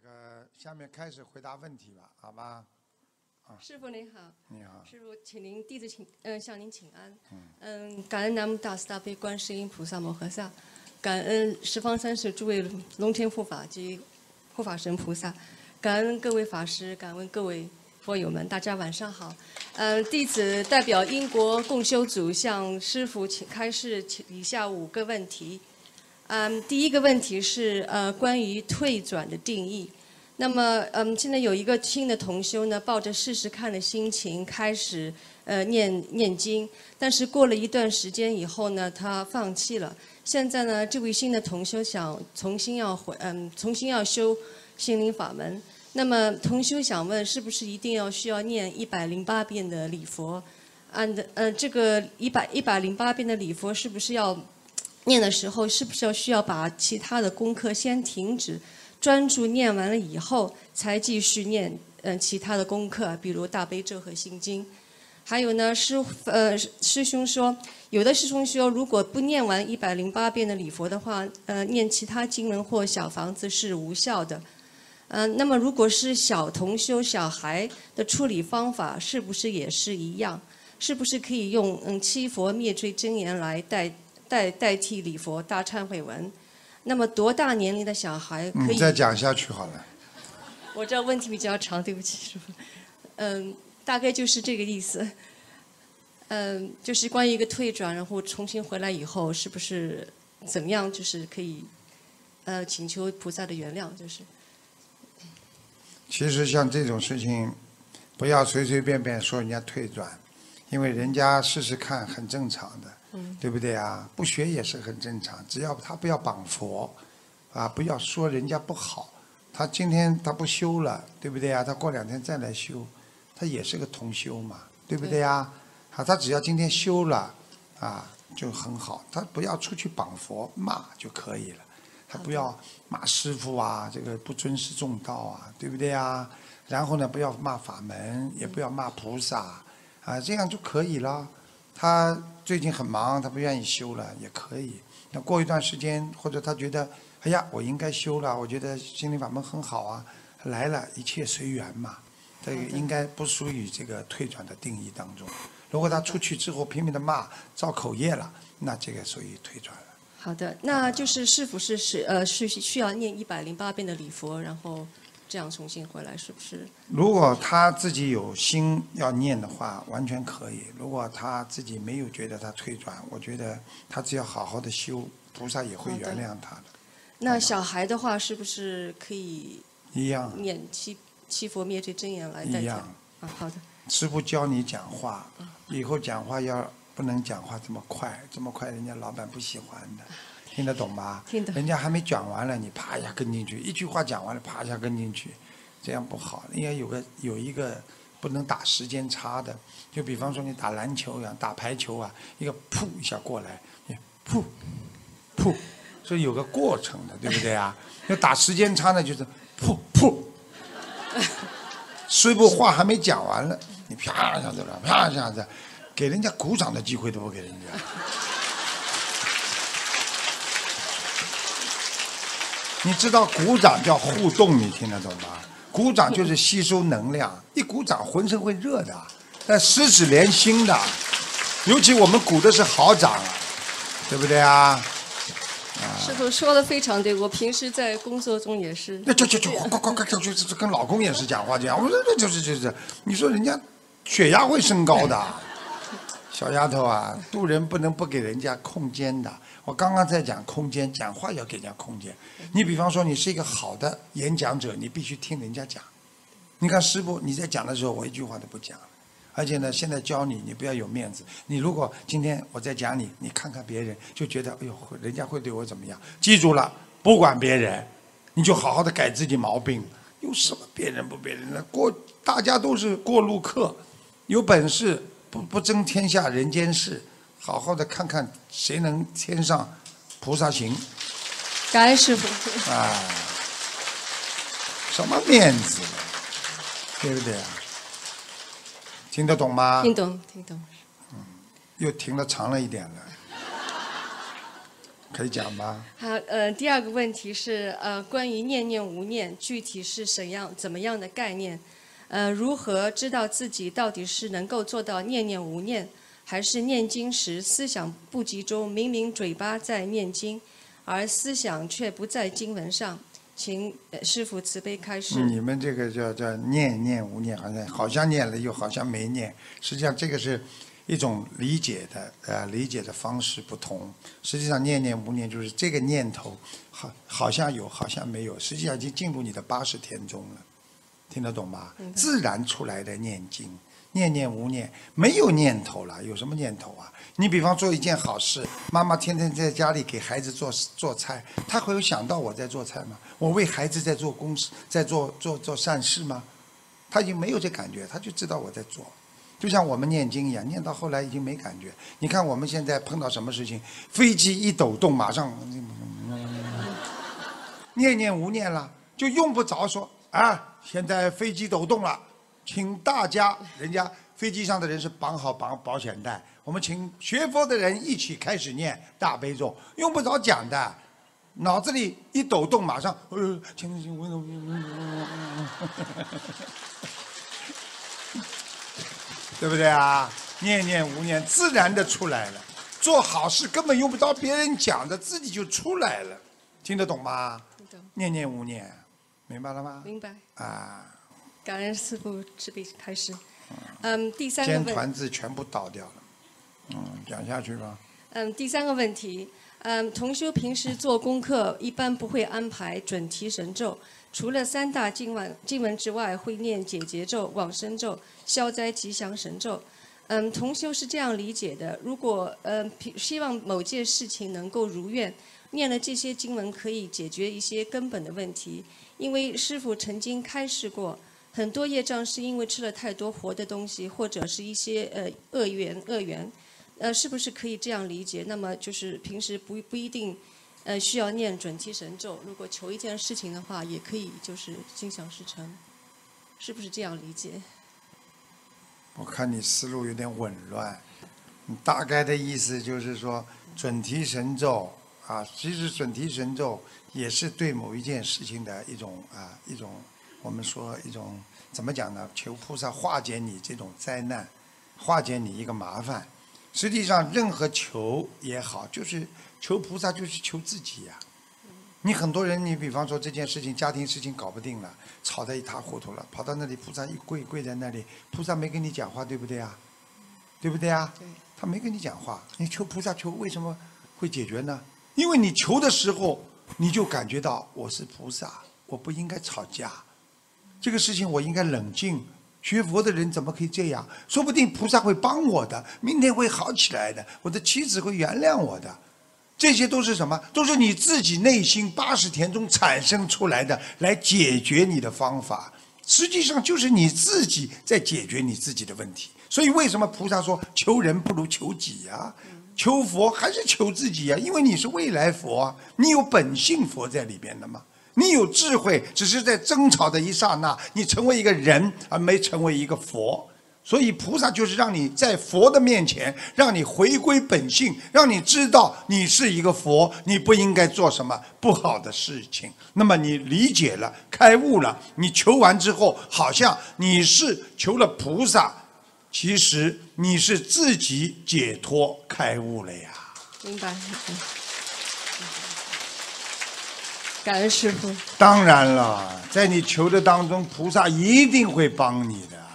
下面开始回答问题吧，好吗？ 师傅您好。 你好。 师傅，请您弟子向您请安。感恩南无大慈大悲观世音菩萨摩诃萨，感恩十方三世诸位龙天护法及护法神菩萨，感恩各位法师，感恩各位佛友们，大家晚上好。弟子代表英国共修组向师父开示以下5个问题。第一个问题是关于退转的定义。那么现在有一个新的同修呢，抱着试试看的心情开始念经，但是过了一段时间以后呢，他放弃了。现在呢，这位新的同修想重新要修心灵法门。那么同修想问，是不是一定需要念108遍的礼佛？这个108遍的礼佛是不是要念的时候，是不是需要把其他的功课先停止，专注念完了以后，才继续念其他的功课，比如大悲咒和心经。还有呢，师兄说，有的师兄说，如果不念完108遍的礼佛的话，念其他经文或小房子是无效的。那么如果是小同修小孩的处理方法，是不是也是一样？是不是可以用七佛灭罪真言来代替礼佛大忏悔文？那么多大年龄的小孩可以？ 你再讲下去好了。 我这问题比较长，对不起师傅。大概就是这个意思。就是关于一个退转，然后重新回来以后，是不是怎么样？就是可以请求菩萨的原谅，就是。 其实像这种事情，不要随随便便说人家退转，因为人家试试看很正常的。对不对啊？不学也是很正常，只要他不要绑佛，不要说人家不好。他今天他不修了，对不对啊？他过2天再来修，他也是个同修嘛，对不对啊？他只要今天修了，就很好。他不要出去绑佛骂就可以了，他不要骂师父这个不尊师重道对不对啊？然后呢，不要骂法门，也不要骂菩萨，这样就可以了。他最近很忙，他不愿意修了也可以。那过一段时间，或者他觉得，哎呀，我应该修了，我觉得心灵法门很好来了，一切随缘嘛。这个应该不属于这个退转的定义当中。如果他出去之后拼命的骂、造口业了，那这个属于退转了。 好的，那就是是否是需要念108遍的礼佛，然后这样重新回来，是不是？ 如果他自己有心要念的话，完全可以。如果他自己没有觉得他退转，我觉得他只要好好的修，菩萨也会原谅他的。 那小孩的话，是不是可以一样念七佛灭罪真言来代替？ 一样。 好的。 师父教你讲话，以后讲话不能讲话这么快，这么快人家老板不喜欢的。听得懂吗？ 听得懂。 人家还没讲完了，你啪一下跟进去，一句话讲完了，啪一下跟进去，这样不好。应该有一个不能打时间差的，就比方说你打篮球一样，打排球一个噗一下过来，你噗噗，所以有个过程的，对不对啊？要打时间差呢，就是噗噗，虽不话还没讲完了，你啪一下子了，啪一下子，给人家鼓掌的机会都不给人家。你知道鼓掌叫互动，你听得懂吗？鼓掌就是吸收能量，一鼓掌浑身会热的，但十指连心的。尤其我们鼓的是好掌，对不对啊？ 师傅说的非常对，我平时在工作中也是。 那就跟老公也是讲话这样，我说这就是，你说人家血压会升高的，小丫头渡人不能不给人家空间的。我刚刚在讲空间，讲话要给人家空间。你比方说，你是一个好的演讲者，你必须听人家讲。你看师父，你在讲的时候，我一句话都不讲了。而且呢，现在教你，你不要有面子。你如果今天我在讲你，你看看别人，就觉得哎呦，人家会对我怎么样？记住了，不管别人，你就好好的改自己毛病。有什么别人不别人的？大家都是过路客，有本事不争天下人间事。好好的看看谁能添上菩萨行。 感恩师父。 什么面子，对不对啊？听得懂吗？ 听懂。 又停得长了一点了。 可以讲吗？ 好，第二个问题是关于念念无念，具体是怎么样的概念？如何知道自己到底是能够做到念念无念，还是念经时思想不集中，明明嘴巴在念经，而思想却不在经文上？请师父慈悲开示。 你们这个叫念念无念，好像念了又好像没念，实际上这个是一种理解的方式不同。实际上念念无念就是这个念头好像有好像没有，实际上已经进入你的80天中了，听得懂吗？自然出来的念经。念念无念，没有念头了，有什么念头啊？你比方做一件好事，妈妈天天在家里给孩子做菜，她会有想到我在做菜吗？我为孩子在做公事，在做善事吗？她已经没有这感觉，她就知道我在做。就像我们念经一样，念到后来已经没感觉。你看我们现在碰到什么事情，飞机一抖动，马上念念无念了，就用不着说啊，现在飞机抖动了。请大家，人家飞机上的人是绑好保险带，我们请学佛的人一起开始念大悲咒，用不着讲的，脑子里一抖动，马上对不对啊？念念无念，自然的出来了。做好事根本用不着别人讲的，自己就出来了，听得懂吗？ 听懂。 念念无念，明白了吗？ 明白。 啊。 感恩师父慈悲开示。第三个尖团字全部倒掉了。讲下去吧。 第三个问题，同修平时做功课一般不会安排准提神咒，除了3大经文之外，会念解结咒、往生咒、消灾吉祥神咒。同修是这样理解的：如果希望某件事情能够如愿，念了这些经文可以解决一些根本的问题。因为师父曾经开示过，很多业障是因为吃了太多活的东西，或者是一些恶缘，是不是可以这样理解？那么就是平时不一定需要念准提神咒，如果求一件事情的话，也可以就是心想事成，是不是这样理解？ 我看你思路有点紊乱，你大概的意思就是说准提神咒啊，其实准提神咒也是对某一件事情的一种我们说一种怎么讲呢？求菩萨化解你这种灾难，化解你一个麻烦。实际上，任何求也好，就是求菩萨，就是求自己呀。你很多人，你比方说这件事情，家庭事情搞不定了，吵得一塌糊涂了，跑到那里，菩萨一跪在那里，菩萨没跟你讲话，对不对啊？对不对啊？他没跟你讲话，你求菩萨求，为什么会解决呢？因为你求的时候，你就感觉到我是菩萨，我不应该吵架。这个事情我应该冷静，学佛的人怎么可以这样？说不定菩萨会帮我的，明天会好起来的，我的妻子会原谅我的。这些都是什么？都是你自己内心80天中产生出来的，来解决你的方法。实际上就是你自己在解决你自己的问题。所以为什么菩萨说求人不如求己呀？求佛还是求自己呀？因为你是未来佛，你有本性佛在里边的嘛。你有智慧，只是在争吵的一刹那，你成为一个人，而没成为一个佛。所以菩萨就是让你在佛的面前，让你回归本性，让你知道你是一个佛，你不应该做什么不好的事情。那么你理解了，开悟了，你求完之后，好像你是求了菩萨，其实你是自己解脱开悟了呀。 明白。感恩师父。 当然了，在你求的当中，菩萨一定会帮你的。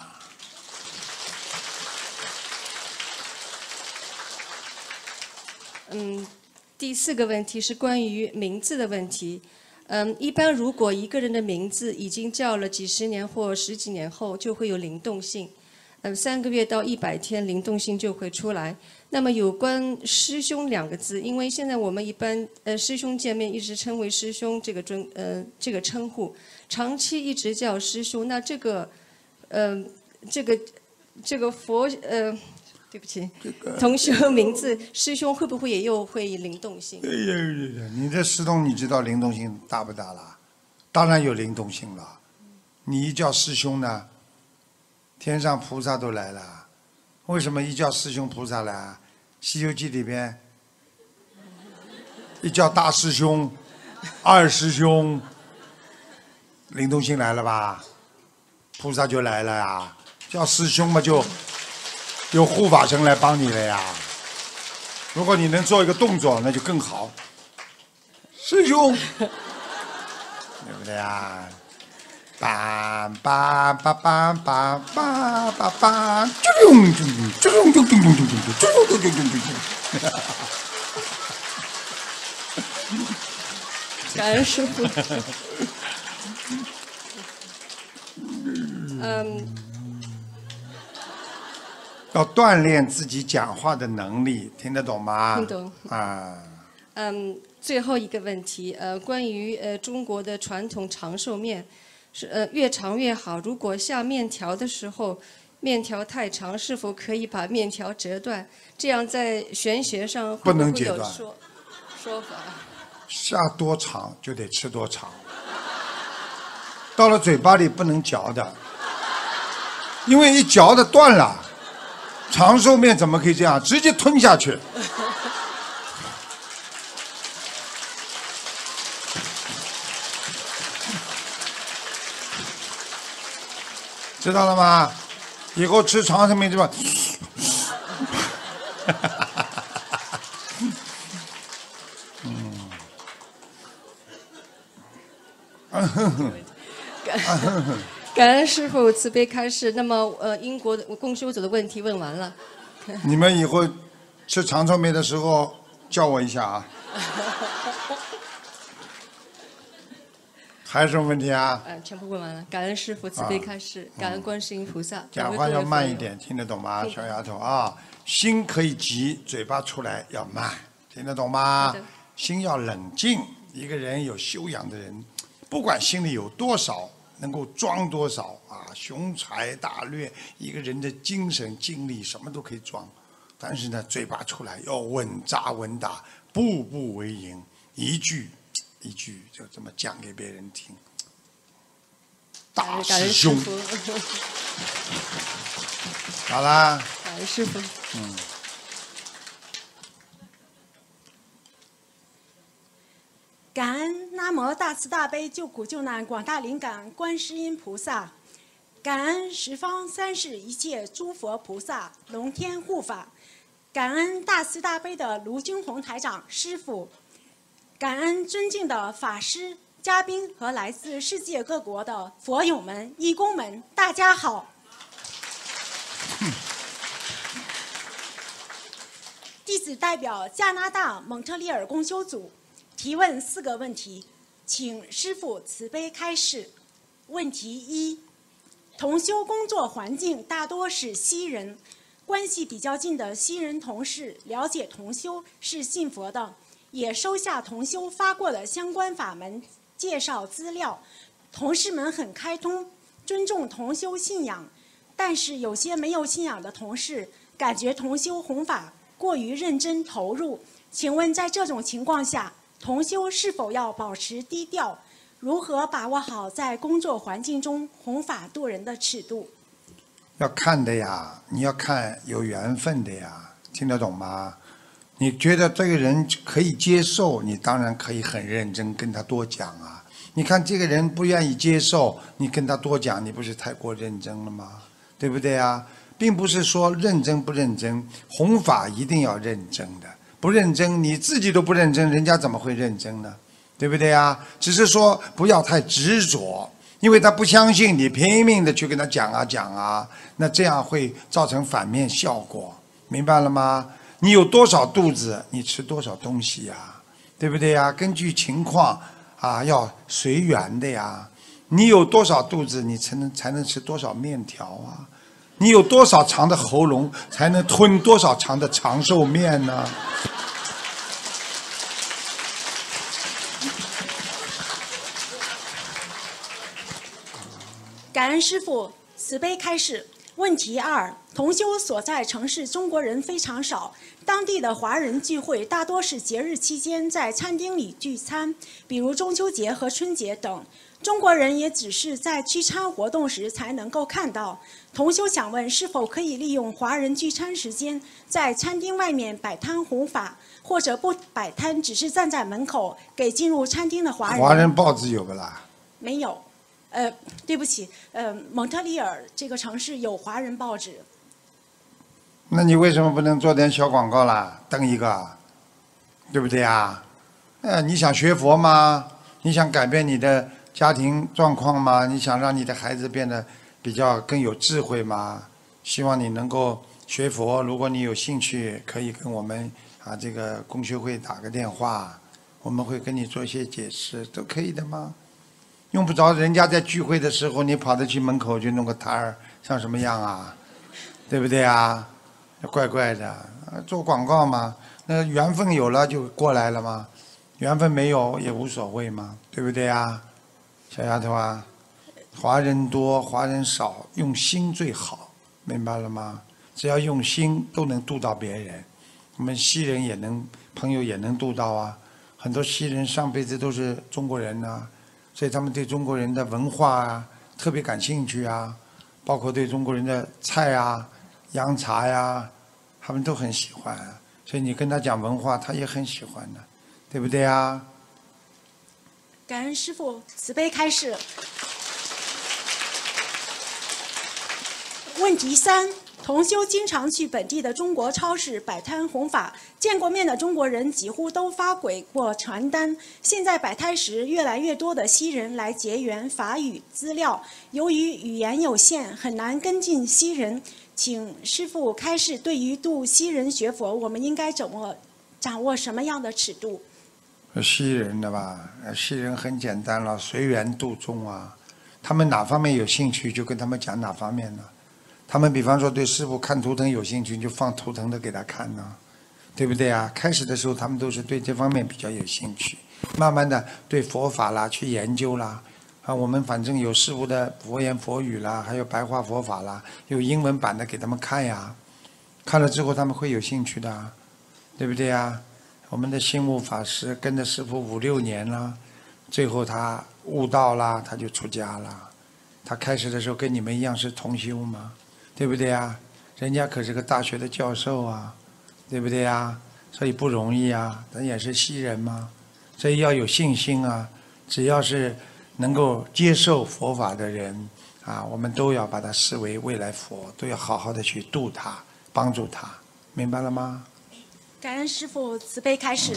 第4个问题是关于名字的问题。一般如果一个人的名字已经叫了几十年或10几年后，就会有灵动性。3个月到100天，灵动性就会出来。那么有关师兄2个字，因为现在我们一般师兄见面一直称为师兄这个称呼，长期一直叫师兄，那这个佛对不起，同修名字师兄会不会也又会灵动性？ 你这师兄你知道灵动性大不大了？当然有灵动性了。你一叫师兄呢，天上菩萨都来了。为什么一叫师兄菩萨来？《西游记》里边一叫大师兄、二师兄，灵动性来了吧？菩萨就来了呀。叫师兄嘛，就有护法神来帮你了呀。如果你能做一个动作，那就更好。师兄，对不对呀？梆梆梆梆梆梆梆梆， 感恩师父。 要锻炼自己讲话的能力，听得懂吗？ 听懂。 啊。 最后一个问题，关于中国的传统长寿面，是越长越好。如果下面条的时候，面条太长，是否可以把面条折断？这样在玄学上会不会有说法？ 下多长就得吃多长，到了嘴巴里不能嚼的，因为一嚼的断了。长寿面怎么可以这样？直接吞下去。知道了吗？以后吃长寿面就吧。 感恩师父慈悲开示。那么英国的共修组的问题问完了。 你们以后吃长寿面的时候叫我一下啊。还有什么问题啊？ 全部问完了。感恩师父慈悲开示，感恩观世音菩萨。 讲话要慢一点，听得懂吗，小丫头啊？心可以急，嘴巴出来要慢，听得懂吗？心要冷静。一个人有修养的人，不管心里有多少，能够装多少啊，雄才大略，一个人的精神精力什么都可以装，但是呢，嘴巴出来要稳扎稳打，步步为营，一句一句就这么讲给别人听。大师兄，好啦。 感恩师父。 感恩南无大慈大悲救苦救难广大灵感观世音菩萨，感恩十方三世一切诸佛菩萨龙天护法，感恩大慈大悲的卢军宏台长师父，感恩尊敬的法师、嘉宾和来自世界各国的佛友们、义工们，大家好。弟子代表加拿大蒙特利尔共修组提问4个问题，请师父慈悲开示。问题1：同修工作环境大多是西人，关系比较近的西人同事了解同修是信佛的，也收下同修发过的相关法门介绍资料，同事们很开通，尊重同修信仰。但是有些没有信仰的同事感觉同修弘法过于认真投入，请问在这种情况下，同修是否要保持低调？如何把握好在工作环境中弘法度人的尺度？ 要看的呀，你要看有缘分的呀，听得懂吗？你觉得这个人可以接受，你当然可以很认真跟他多讲啊。你看这个人不愿意接受，你跟他多讲，你不是太过认真了吗？对不对啊？并不是说认真不认真，弘法一定要认真的。不认真，你自己都不认真，人家怎么会认真呢？对不对啊？只是说不要太执着，因为他不相信你，拼命的去跟他讲啊讲啊，那这样会造成反面效果，明白了吗？你有多少肚子，你吃多少东西呀，对不对呀？根据情况啊，要随缘的呀。你有多少肚子，你才能吃多少面条啊？你有多少长的喉咙，才能吞多少长的长寿面呢？ 感恩师父慈悲开示。问题2：同修所在城市中国人非常少，当地的华人聚会大多是节日期间在餐厅里聚餐，比如中秋节和春节等。 中国人也只是在聚餐活动时才能够看到。同修想问，是否可以利用华人聚餐时间，在餐厅外面摆摊弘法，或者不摆摊，只是站在门口给进入餐厅的华人？ 华人报纸有不啦？ 没有。对不起，蒙特利尔这个城市有华人报纸。 那你为什么不能做点小广告啦？登一个，对不对啊？你想学佛吗？你想改变你的家庭状况吗？你想让你的孩子变得比较更有智慧吗？希望你能够学佛。如果你有兴趣，可以跟我们这个共修会打个电话，我们会跟你做一些解释，都可以的吗？用不着人家在聚会的时候，你跑得去门口去弄个摊儿，像什么样啊？对不对啊？怪怪的，做广告嘛，那缘分有了就过来了嘛，缘分没有也无所谓嘛，对不对啊？小丫头啊，华人多华人少，用心最好，明白了吗？只要用心都能度到别人，我们西人也能，朋友也能度到啊。很多西人上辈子都是中国人啊，所以他们对中国人的文化啊特别感兴趣啊，包括对中国人的菜啊、洋茶呀，他们都很喜欢。所以你跟他讲文化，他也很喜欢的，对不对啊？ 感恩师父慈悲开示。问题3：同修经常去本地的中国超市摆摊弘法，见过面的中国人几乎都发轨过传单。现在摆摊时，越来越多的西人来结缘法语资料，由于语言有限，很难跟进西人。请师父开示，对于度西人学佛，我们应该掌握什么样的尺度？ 西人的吧，西人很简单了，随缘度众啊。他们哪方面有兴趣，就跟他们讲哪方面呢。他们比方说对师父看图腾有兴趣，就放图腾的给他看呢，对不对啊？开始的时候他们都是对这方面比较有兴趣，慢慢的对佛法啦去研究啦。我们反正有师父的佛言佛语啦，还有白话佛法啦，有英文版的给他们看呀。看了之后他们会有兴趣的，对不对呀？我们的心悟法师跟着师父5、6年了，最后他悟道啦，他就出家了。他开始的时候跟你们一样是同修嘛，对不对呀？人家可是个大学的教授啊，对不对呀？所以不容易啊，他也是西人嘛，所以要有信心啊。只要是能够接受佛法的人我们都要把他视为未来佛，都要好好的去度他，帮助他，明白了吗？ 感恩师父慈悲开示。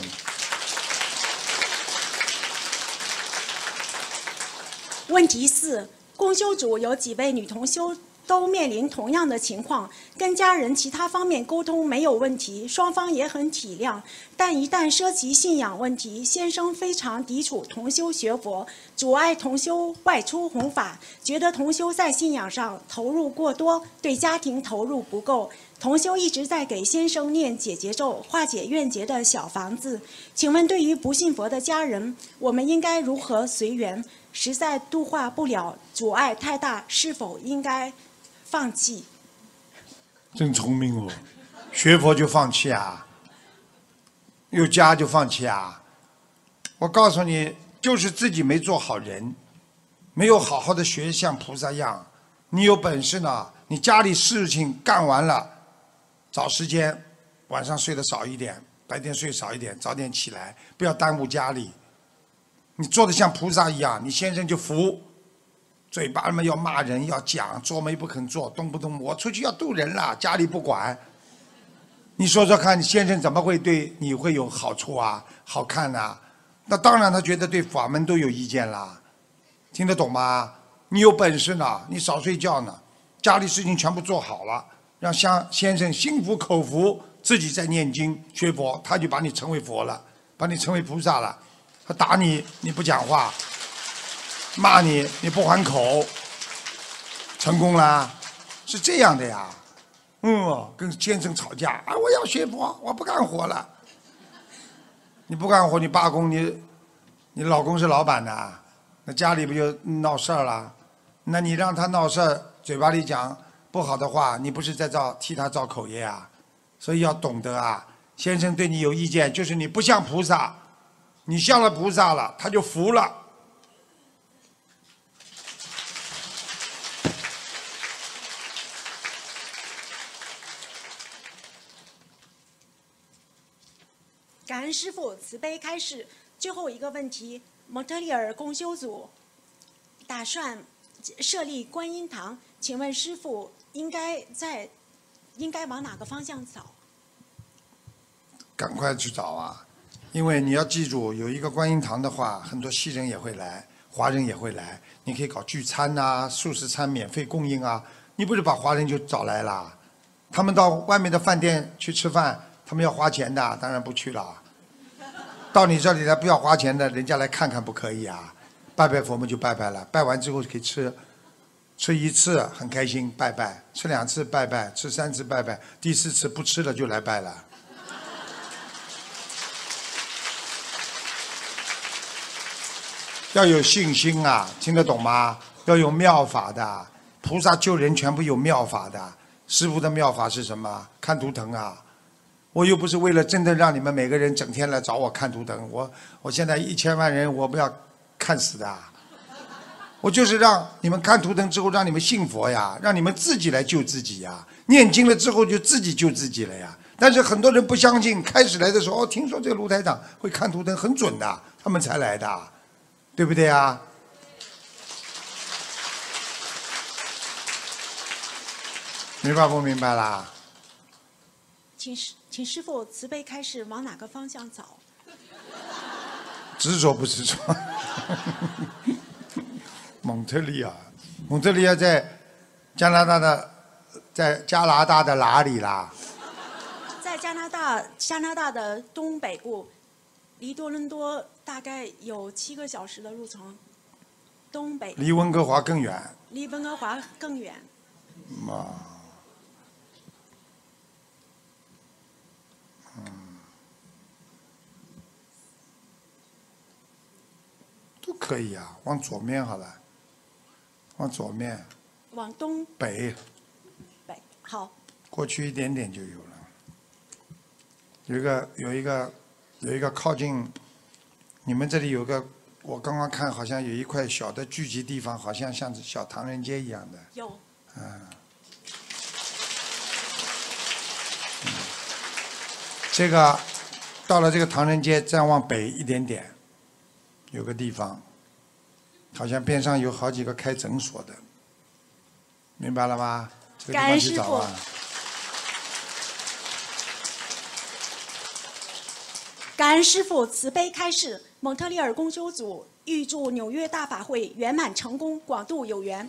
问题4：共修组有几位女同修都面临同样的情况，跟家人其他方面沟通没有问题，双方也很体谅，但一旦涉及信仰问题，先生非常抵触同修学佛，阻碍同修外出弘法，觉得同修在信仰上投入过多，对家庭投入不够。同修一直在给先生念解结咒，化解怨结的小房子。请问对于不信佛的家人，我们应该如何随缘？实在度化不了，阻碍太大，是否应该放弃？ 真聪明哦，学佛就放弃啊？有家就放弃啊？我告诉你，就是自己没做好人，没有好好的学像菩萨样。你有本事呢，你家里事情干完了，找时间，晚上睡得少一点，白天睡少一点，早点起来，不要耽误家里。你做的像菩萨一样，你先生就服，嘴巴里面要骂人，要讲，做没不肯做，动不动我出去要渡人了，家里不管。你说说看，你先生怎么会对你会有好处啊？好看啊？那当然，他觉得对法门都有意见啦。听得懂吗？你有本事呢，你少睡觉呢，家里事情全部做好了，让先生心服口服，自己在念经学佛，他就把你称为佛了，把你称为菩萨了。他打你，你不讲话；骂你，你不还口，成功啦，是这样的呀。跟先生吵架我要学佛，我不干活了。你不干活，你罢工，你老公是老板的，那家里不就闹事儿了？那你让他闹事儿，嘴巴里讲不好的话，你不是在替他造口业啊？所以要懂得啊，先生对你有意见，就是你不像菩萨。你像了菩萨了，他就服了。 感恩师父慈悲开示。最后一个问题，蒙特利尔共修组打算设立观音堂，请问师父应该往哪个方向走？ 赶快去找啊！因为你要记住，有一个观音堂的话，很多西人也会来，华人也会来。你可以搞聚餐啊，素食餐免费供应啊。你不是把华人就找来了？他们到外面的饭店去吃饭，他们要花钱的，当然不去了。到你这里来不要花钱的，人家来看看不可以啊？拜拜佛嘛就拜拜了，拜完之后可以吃。吃一次很开心拜拜，吃2次拜拜，吃3次拜拜，第4次不吃了就来拜了。要有信心啊，听得懂吗？要有妙法的，菩萨救人全部有妙法的。师父的妙法是什么？看图腾啊！我又不是为了真的让你们每个人整天来找我看图腾，我现在1000万人，我不要看死的。我就是让你们看图腾之后，让你们信佛呀，让你们自己来救自己呀。念经了之后就自己救自己了呀。但是很多人不相信，开始来的时候，听说这个卢台长会看图腾很准的，他们才来的，对不对啊？明白不明白啦？ 请师父慈悲开示，往哪个方向走？ 执着不执着？蒙特利尔在加拿大的哪里啦？ 在加拿大的东北部，离多伦多大概有7个小时的路程。东北。 离温哥华更远。 离温哥华更远。 都可以啊，往左面好了。往左面。 往东北。 北，好。 过去一点点就有了。有一个靠近，你们这里有个，我刚刚看好像有一块小的聚集地方，好像像小唐人街一样的。 有。 这个到了这个唐人街，再往北一点点，有个地方。好像边上有好几个开诊所的，明白了吗？这个地方去找啊。 感恩师父慈悲开示，蒙特利尔共修组预祝纽约大法会圆满成功，广度有缘。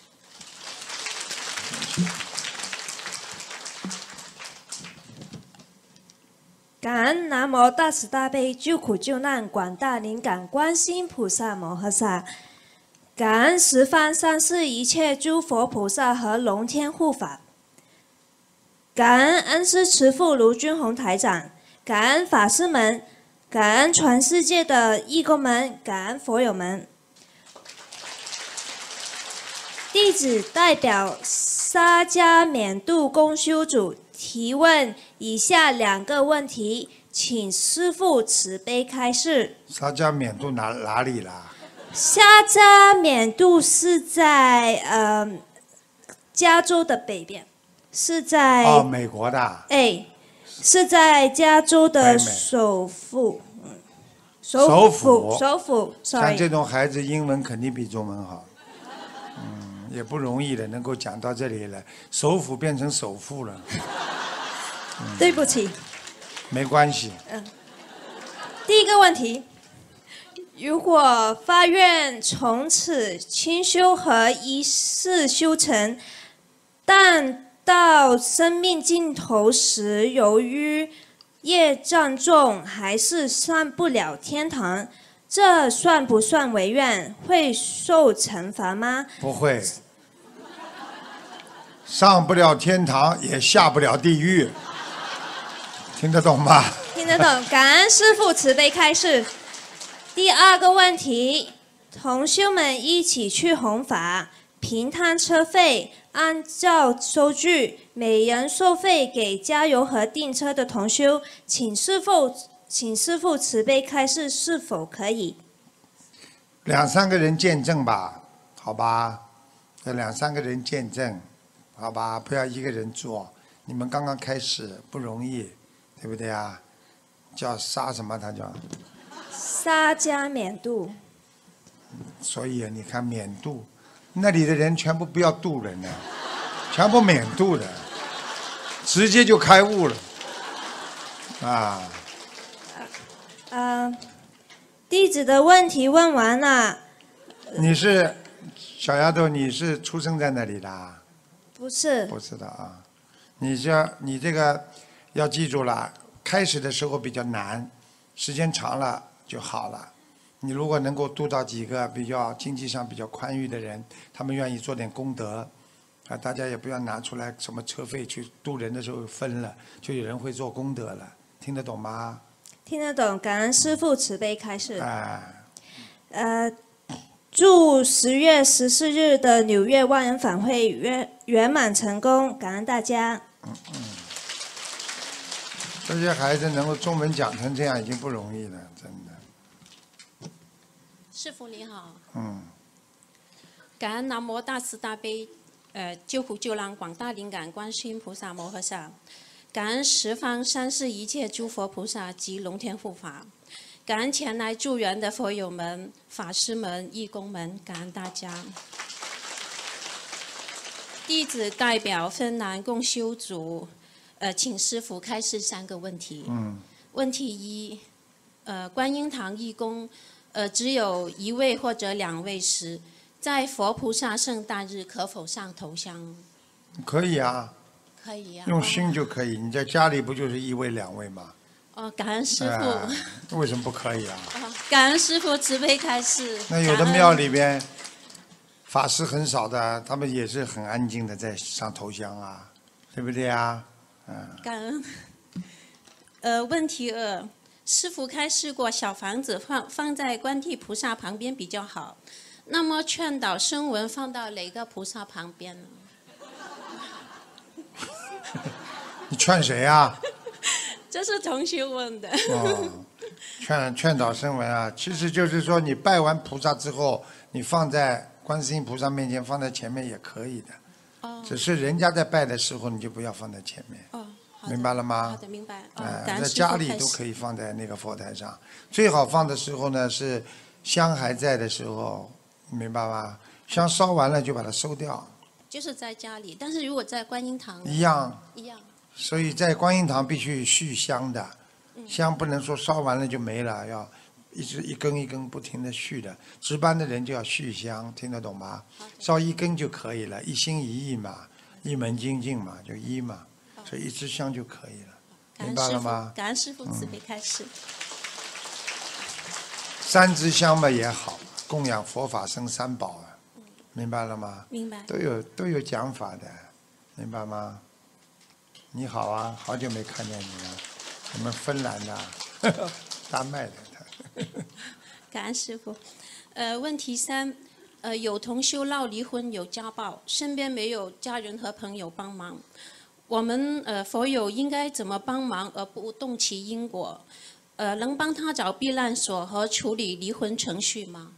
感恩南无大慈大悲救苦救难广大灵感观世音菩萨摩诃萨，感恩十方三世一切诸佛菩萨和龙天护法，感恩恩师慈父卢军宏台长，感恩法师们，感恩全世界的义工们，感恩佛友们。弟子代表沙加缅度共修组提问以下2个问题，请师父慈悲开示。 沙加缅度哪里啦？ 沙加缅度是在加州的北边，是在美国的。 是在加州的首府。首府。 像这种孩子，英文肯定比中文好。也不容易的，能够讲到这里来，首府变成首富了。 对不起。 没关系。 第一个问题，如果发愿从此清修和一世修成，但到生命尽头时，由于业障重，还是上不了天堂，这算不算违愿？会受惩罚吗？ 不会，上不了天堂，也下不了地狱，听得懂吗？ 听得懂，感恩师父慈悲开示。第2个问题，同修们一起去弘法，平摊车费，按照收据，每人收费给加油和订车的同修，请师父慈悲开示，是否可以 ？2、3个人见证吧，好吧？要2、3个人见证，好吧？不要一个人做。你们刚刚开始不容易，对不对啊？ 叫沙什么？他叫。 沙加冕度。 所以你看免度，那里的人全部不要度人的，全部免度的，直接就开悟了。 弟子的问题问完了。 你是小丫头，你是出生在那里的？ 不是。 不是的啊，你这个要记住了，开始的时候比较难，时间长了就好了。你如果能够度到几个比较经济上比较宽裕的人，他们愿意做点功德，大家也不要拿出来什么车费去度人的时候分了，就有人会做功德了，听得懂吗？ 听得懂，感恩师父慈悲开示。 祝 10月14日的纽约万人法会圆满成功，感恩大家。 这些孩子能够中文讲成这样已经不容易了，真的。 师父你好。 感恩南无大慈大悲救苦救难广大灵感观世音菩萨摩诃萨，感恩十方三世一切诸佛菩萨及龙天护法，感恩前来助缘的佛友们、法师们、义工们，感恩大家。弟子代表芬兰共修组，请师父开示3个问题。问题1，观音堂义工，只有1位或者2位时，在佛菩萨圣诞日可否上头香？ 可以啊。 可以啊。 用心就可以，你在家里不就是1位2位吗？ 感恩师父。 为什么不可以啊？ 感恩师父慈悲开示。 那有的庙里边法师很少的，他们也是很安静的在上头香啊，对不对啊？ 感恩。问题2，师父开示过小房子放在观地菩萨旁边比较好，那么劝导声闻放到哪个菩萨旁边呢？ 你劝谁啊？ 这是同学问的。 劝导声闻啊，其实就是说你拜完菩萨之后，你放在观世音菩萨面前，放在前面也可以的。只是人家在拜的时候，你就不要放在前面。明白了吗？ 好的，明白。 在家里都可以放在那个佛台上，最好放的时候呢是香还在的时候，明白吗？香烧完了就把它收掉。 就是在家里，但是如果在观音堂一样。 一样。 所以在观音堂必须续香的，香不能说烧完了就没了，要一直一根一根不停的续的。值班的人就要续香，听得懂吗？烧1根就可以了，一心一意嘛，一门精进嘛，就1嘛，所以1支香就可以了，明白了吗？ 感恩师父慈悲开示。 3支香嘛也好，供养佛法僧3宝啊，明白了吗？ 明白。 都有讲法的，明白吗？你好啊，好久没看见你了。我们芬兰的，丹麦的。 感恩师父。问题3，有同修闹离婚，有家暴，身边没有家人和朋友帮忙，我们佛友应该怎么帮忙而不动其因果？能帮他找避难所和处理离婚程序吗？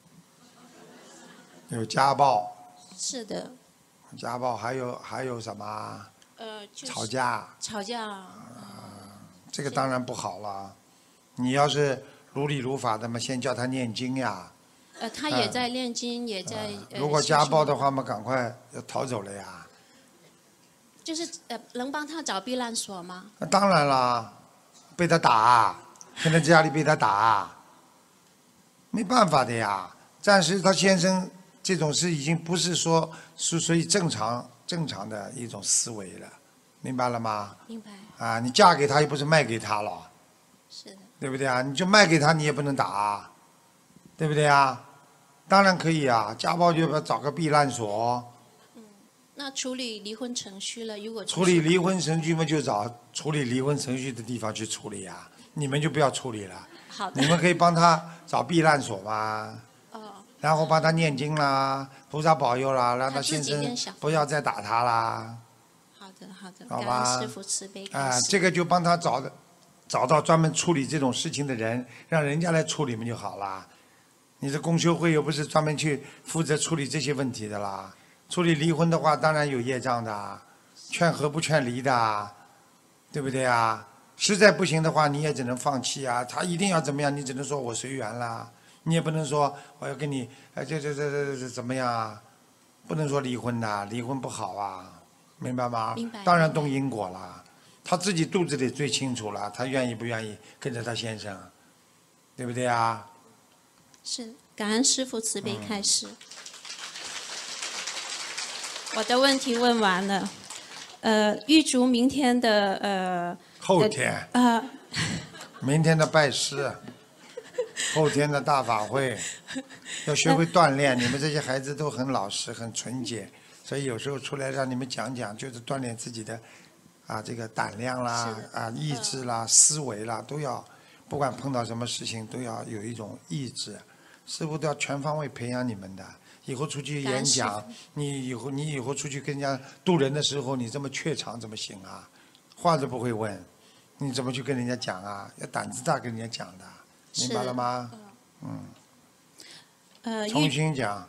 有家暴。 是的。 家暴还有什么？ 就是吵架。 吵架。 这个当然不好了。你要是如理如法的嘛，先叫他念经呀。 他也在念经，也在。 如果家暴的话嘛，赶快要逃走了呀。 就是能帮他找避难所吗？ 那当然啦，被他打，现在家里被他打，没办法的呀。暂时他先生这种事已经不是说是属于正常的一种思维了，明白了吗？ 明白。 你嫁给他又不是卖给他了， 是的。 对不对啊？你就卖给他，你也不能打，对不对啊？当然可以啊，家暴就要找个避难所。 那处理离婚程序了，如果处理离婚程序嘛，就找处理离婚程序的地方去处理啊，你们就不要处理了。 好的。 你们可以帮他找避难所嘛。然后帮他念经啦，菩萨保佑啦，让他先生不要再打他啦。 好的，好的。 好吧。 感恩师父慈悲开示。 这个就帮他找到专门处理这种事情的人，让人家来处理嘛就好啦。你的公修会又不是专门去负责处理这些问题的啦。处理离婚的话，当然有业障的，劝和不劝离的，对不对啊？ 实在不行的话，你也只能放弃啊。他一定要怎么样，你只能说我随缘啦。你也不能说我要跟你，这怎么样啊？不能说离婚的，离婚不好啊，明白吗？ 明白。 当然动因果了，他自己肚子里最清楚了，他愿意不愿意跟着他先生，对不对啊？ 是，感恩师父慈悲开示。我的问题问完了，预祝明天的后天。明天的拜师，后天的大法会，要学会锻炼。你们这些孩子都很老实、很纯洁，所以有时候出来让你们讲讲，就是锻炼自己的这个胆量啦、意志啦、思维啦，都要，不管碰到什么事情都要有一种意志。师父都要全方位培养你们的。以后出去演讲，你以后出去跟人家渡人的时候，你这么怯场怎么行啊？话都不会问，你怎么去跟人家讲啊？要胆子大跟人家讲的，明白了吗？重新讲。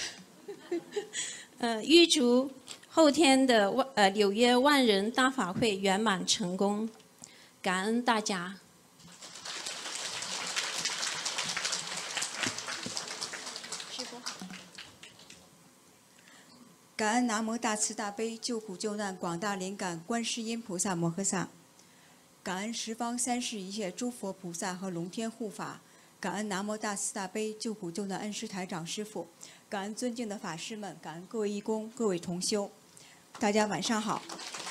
预祝后天的纽约万人大法会圆满成功，感恩大家。 感恩南无大慈大悲救苦救难广大灵感观世音菩萨摩诃萨，感恩十方三世一切诸佛菩萨和龙天护法，感恩南无大慈大悲救苦救难恩师台长师父，感恩尊敬的法师们，感恩各位义工、各位同修，大家晚上好。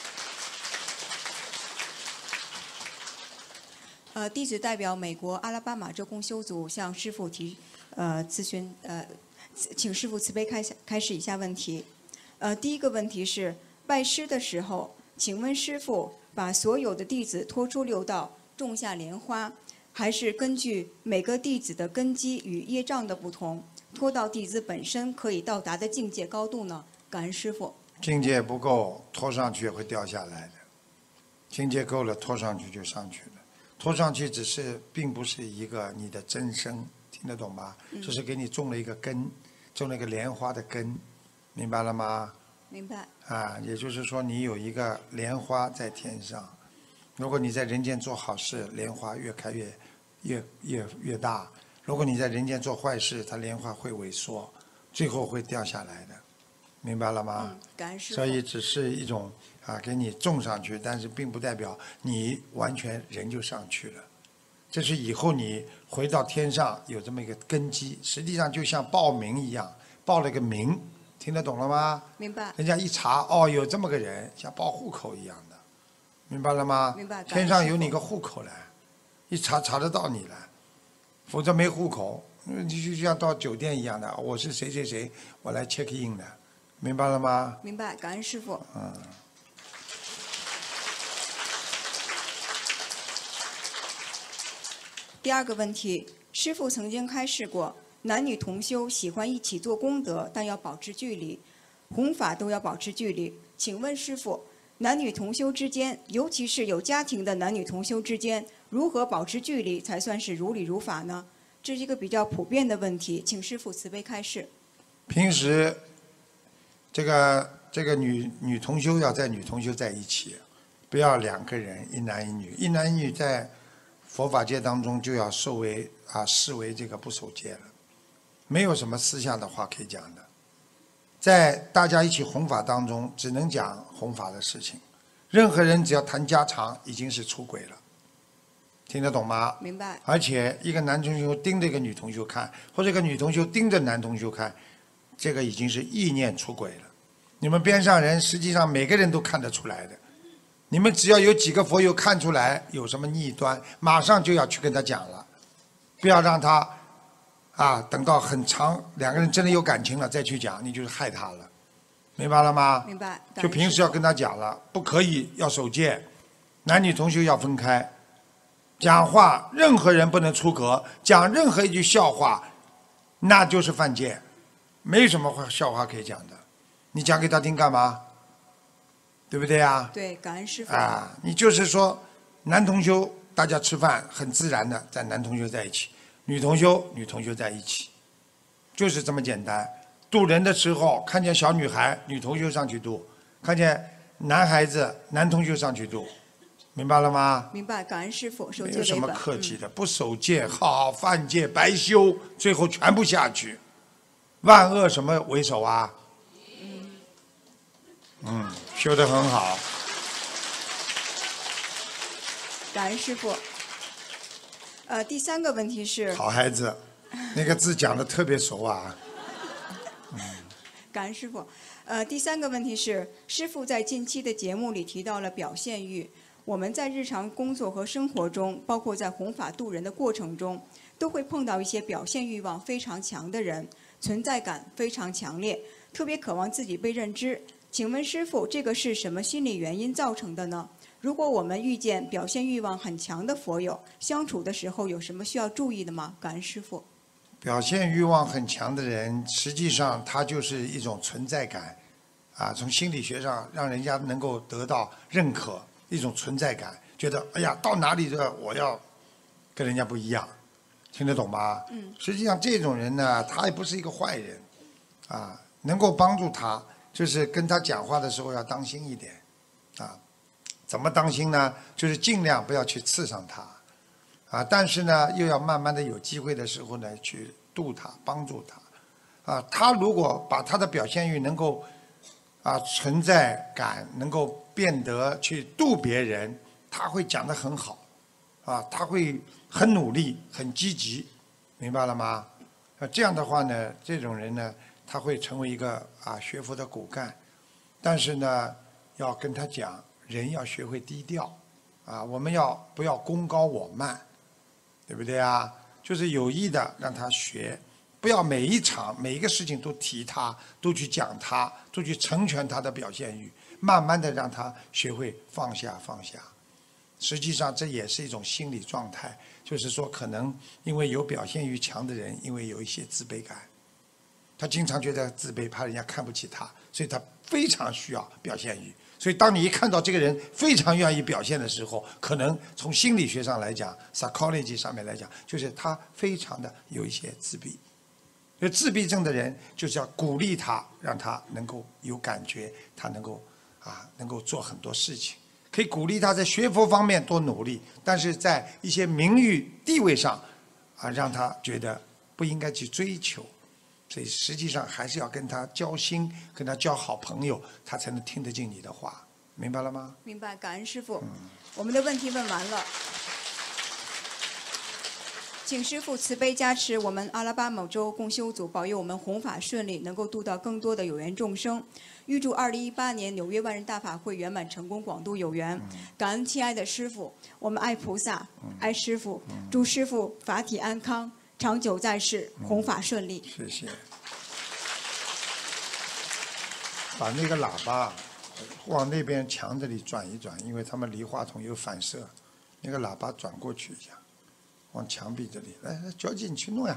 弟子代表美国阿拉巴马州共修组向师父咨询请师父慈悲开示以下问题。第一个问题是，拜师的时候，请问师父把所有的弟子拖出六道，种下莲花，还是根据每个弟子的根基与业障的不同，拖到弟子本身可以到达的境界高度呢？感恩师父。 境界不够，拖上去会掉下来的；境界够了，拖上去就上去了。拖上去并不是一个你的真身，听得懂吗？只是给你种了一个根，种了一个莲花的根。明白了吗？ 明白。 也就是说，你有一个莲花在天上，如果你在人间做好事，莲花越开越大；如果你在人间做坏事，它莲花会萎缩，最后会掉下来的，明白了吗？ 感恩师父。 所以只是一种给你种上去，但是并不代表你完全人就上去了。这是以后你回到天上有这么一个根基，实际上就像报名一样，报了个名。听得懂了吗？ 明白。 人家一查，有这么个人，像报户口一样的，明白了吗？ 明白。 天上有你个户口来，一查得到你了，否则没户口，你就像到酒店一样的，我是谁谁谁，我来 check in 的，明白了吗？ 明白，感恩师父。第二个问题，师父曾经开示过。男女同修喜欢一起做功德，但要保持距离，弘法都要保持距离。请问师父，男女同修之间，尤其是有家庭的男女同修之间，如何保持距离才算是如理如法呢？这是一个比较普遍的问题，请师父慈悲开示。 平时这个女同修要在女同修在一起，不要两个人一男一女，一男一女在佛法界当中就要视为这个不守戒了。没有什么私下的话可以讲的，在大家一起弘法当中，只能讲弘法的事情。任何人只要谈家常，已经是出轨了，听得懂吗？ 明白。 而且一个男同修盯着一个女同修看，或者一个女同修盯着男同修看，这个已经是意念出轨了。你们边上人实际上每个人都看得出来的，你们只要有几个佛友看出来有什么逆端，马上就要去跟他讲了，不要让他等到很长，两个人真的有感情了再去讲，你就是害他了，明白了吗？ 明白。 就平时要跟他讲了，不可以，要守戒，男女同修要分开，讲话任何人不能出格，讲任何一句笑话，那就是犯戒，没什么笑话可以讲的，你讲给他听干嘛？对不对呀？ 对，感恩师父。 你就是说，男同修大家吃饭很自然的在男同修在一起。女同修在一起，就是这么简单。渡人的时候，看见小女孩，女同修上去渡；看见男孩子，男同修上去渡。 明白了吗？ 明白，感恩师傅，守戒为没有什么本。 客气的，不守戒好，犯戒白修，最后全部下去。万恶什么为首啊？修得很好。 感恩师傅。第3个问题是， 好孩子，那个字讲得特别熟啊。 感恩师傅。第3个问题是，师傅在近期的节目里提到了表现欲。我们在日常工作和生活中，包括在弘法度人的过程中，都会碰到一些表现欲望非常强的人，存在感非常强烈，特别渴望自己被认知。请问师父，这个是什么心理原因造成的呢？如果我们遇见表现欲望很强的佛友，相处的时候有什么需要注意的吗？感恩师父。 表现欲望很强的人，实际上他就是一种存在感，从心理学上让人家能够得到认可，一种存在感，觉得哎呀，到哪里我要跟人家不一样，听得懂吗？实际上这种人呢，他也不是一个坏人，能够帮助他，就是跟他讲话的时候要当心一点，怎么当心呢？就是尽量不要去刺伤他，但是呢，又要慢慢的有机会的时候呢，去度他，帮助他，他如果把他的表现欲能够存在感能够变得去度别人，他会讲得很好，他会很努力、很积极，明白了吗？这样的话呢，这种人呢，他会成为一个学佛的骨干，但是呢，要跟他讲，人要学会低调，我们不要功高我慢，对不对啊？就是有意的让他学。不要每一场每一个事情都提他，都去讲他，都去成全他的表现欲，慢慢的让他学会放下。实际上这也是一种心理状态，就是说可能因为有表现欲强的人，因为有一些自卑感，他经常觉得自卑，怕人家看不起他，所以他非常需要表现欲。所以当你一看到这个人非常愿意表现的时候，可能从心理学上来讲 psychology 上面来讲，就是他非常的有一些自闭。自闭症的人就是要鼓励他，让他能够有感觉，他能够做很多事情，可以鼓励他在学佛方面多努力，但是在一些名誉地位上让他觉得不应该去追求，所以实际上还是要跟他交心，跟他交好朋友，他才能听得进你的话，明白了吗？ 明白，感恩师父。我们的问题问完了。请师父慈悲加持我们阿拉巴马州共修组，保佑我们弘法顺利，能够度到更多的有缘众生。预祝2018年纽约万人大法会圆满成功，广度有缘。感恩亲爱的师父，我们爱菩萨，爱师父，祝师父法体安康，长久在世，弘法顺利。 谢谢。把那个喇叭往那边墙这里转一转，因为他们离话筒有反射，那个喇叭转过去一下。往墙壁这里，来，脚姐你去弄呀！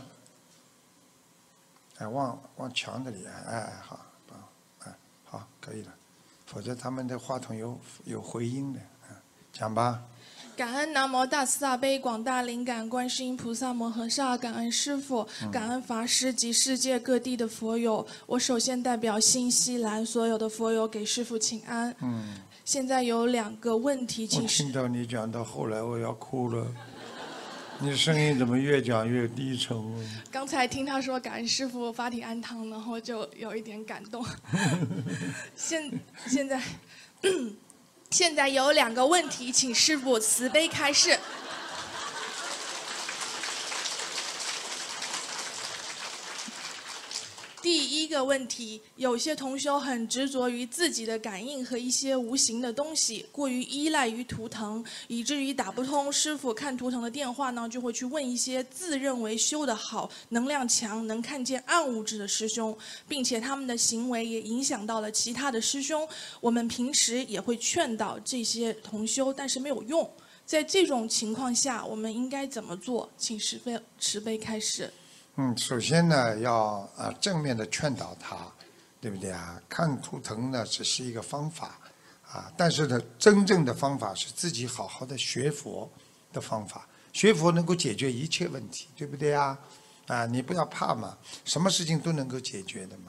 往墙这里，好，好，可以了，否则他们的话筒有回音的，讲吧。 感恩南无大慈大悲广大灵感观世音菩萨摩诃萨，感恩师父，感恩法师及世界各地的佛友。我首先代表新西兰所有的佛友给师父请安。现在有2个问题，请师。 我听到你讲到后来，我要哭了。你声音怎么越讲越低沉？ 刚才听他说感恩师父法体安康，然后就有一点感动。现在有2个问题，请师父慈悲开示。第1个问题，有些同修很执着于自己的感应和一些无形的东西，过于依赖于图腾，以至于打不通师父看图腾的电话呢，就会去问一些自认为修得好、能量强、能看见暗物质的师兄，并且他们的行为也影响到了其他的师兄。我们平时也会劝导这些同修，但是没有用。在这种情况下，我们应该怎么做？请慈悲开示。 首先呢，要正面的劝导他，对不对啊？看图腾呢只是一个方法，但是呢，真正的方法是自己好好的学佛的方法。学佛能够解决一切问题，对不对啊？你不要怕嘛，什么事情都能够解决的嘛。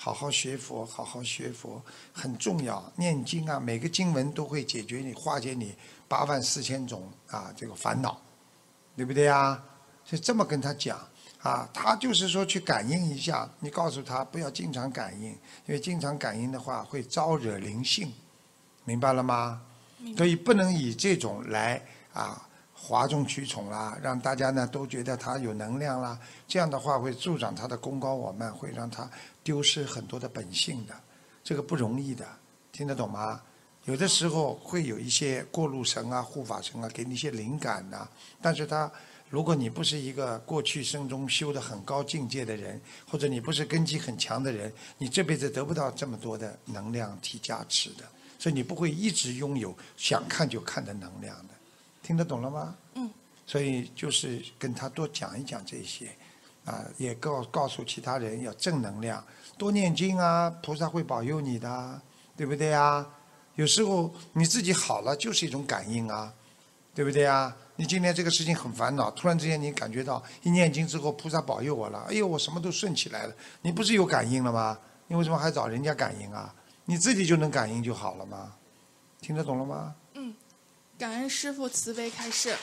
好好学佛，好好学佛很重要。念经啊，每个经文都会解决你、化解你84000种这个烦恼，对不对啊？所以这么跟他讲他就是说去感应一下，你告诉他不要经常感应，因为经常感应的话会招惹灵性，明白了吗？所以不能以这种来哗众取宠啦，让大家呢都觉得他有能量啦，这样的话会助长他的功高我慢，会让他丢失很多的本性的，这个不容易的，听得懂吗？有的时候会有一些过路神护法神给你一些灵感但是如果你不是一个过去生中修得很高境界的人，或者你不是根基很强的人，你这辈子得不到这么多的能量体加持的，所以你不会一直拥有想看就看的能量的，听得懂了吗？所以就是跟他多讲一讲这些也告诉其他人要正能量，多念经菩萨会保佑你的，对不对啊？有时候你自己好了就是一种感应对不对啊？你今天这个事情很烦恼，突然之间你感觉到一念经之后菩萨保佑我了，哎呦我什么都顺起来了，你不是有感应了吗？你为什么还找人家感应你自己就能感应就好了吗？听得懂了吗？ 感恩师父慈悲开示。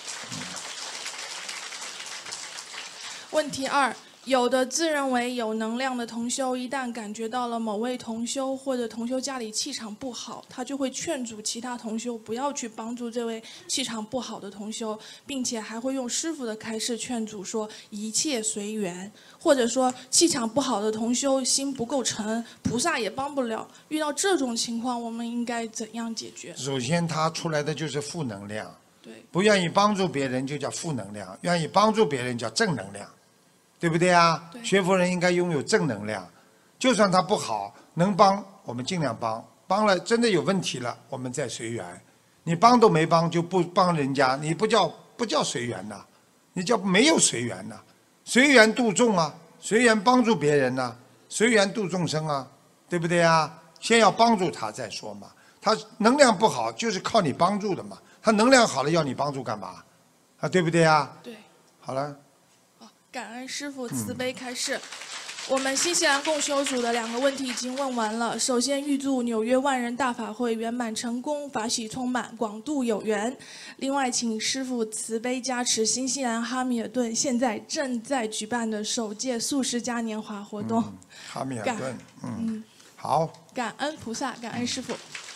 问题2，有的自认为有能量的同修，一旦感觉到了某位同修或者同修家里气场不好，他就会劝阻其他同修不要去帮助这位气场不好的同修，并且还会用师父的开示劝阻说一切随缘，或者说气场不好的同修心不够诚，菩萨也帮不了。遇到这种情况，我们应该怎样解决？ 首先他出来的就是负能量， 对， 不愿意帮助别人就叫负能量，愿意帮助别人叫正能量，对不对啊？ 对， 学佛人应该拥有正能量，就算他不好，能帮我们尽量帮，帮了真的有问题了，我们再随缘。你帮都没帮就不帮人家，你不叫随缘呐，你叫没有随缘呐。随缘度众随缘帮助别人随缘度众生对不对啊？先要帮助他再说嘛。他能量不好就是靠你帮助的嘛，他能量好了要你帮助干嘛对不对啊？ 对。 好了。 感恩师父慈悲开示。我们新西兰共修组的2个问题已经问完了。首先预祝纽约万人大法会圆满成功，法喜充满，广度有缘。另外请师父慈悲加持新西兰哈密尔顿现在正在举办的首届素食嘉年华活动。 哈密尔顿好。 感恩菩萨，感恩师父。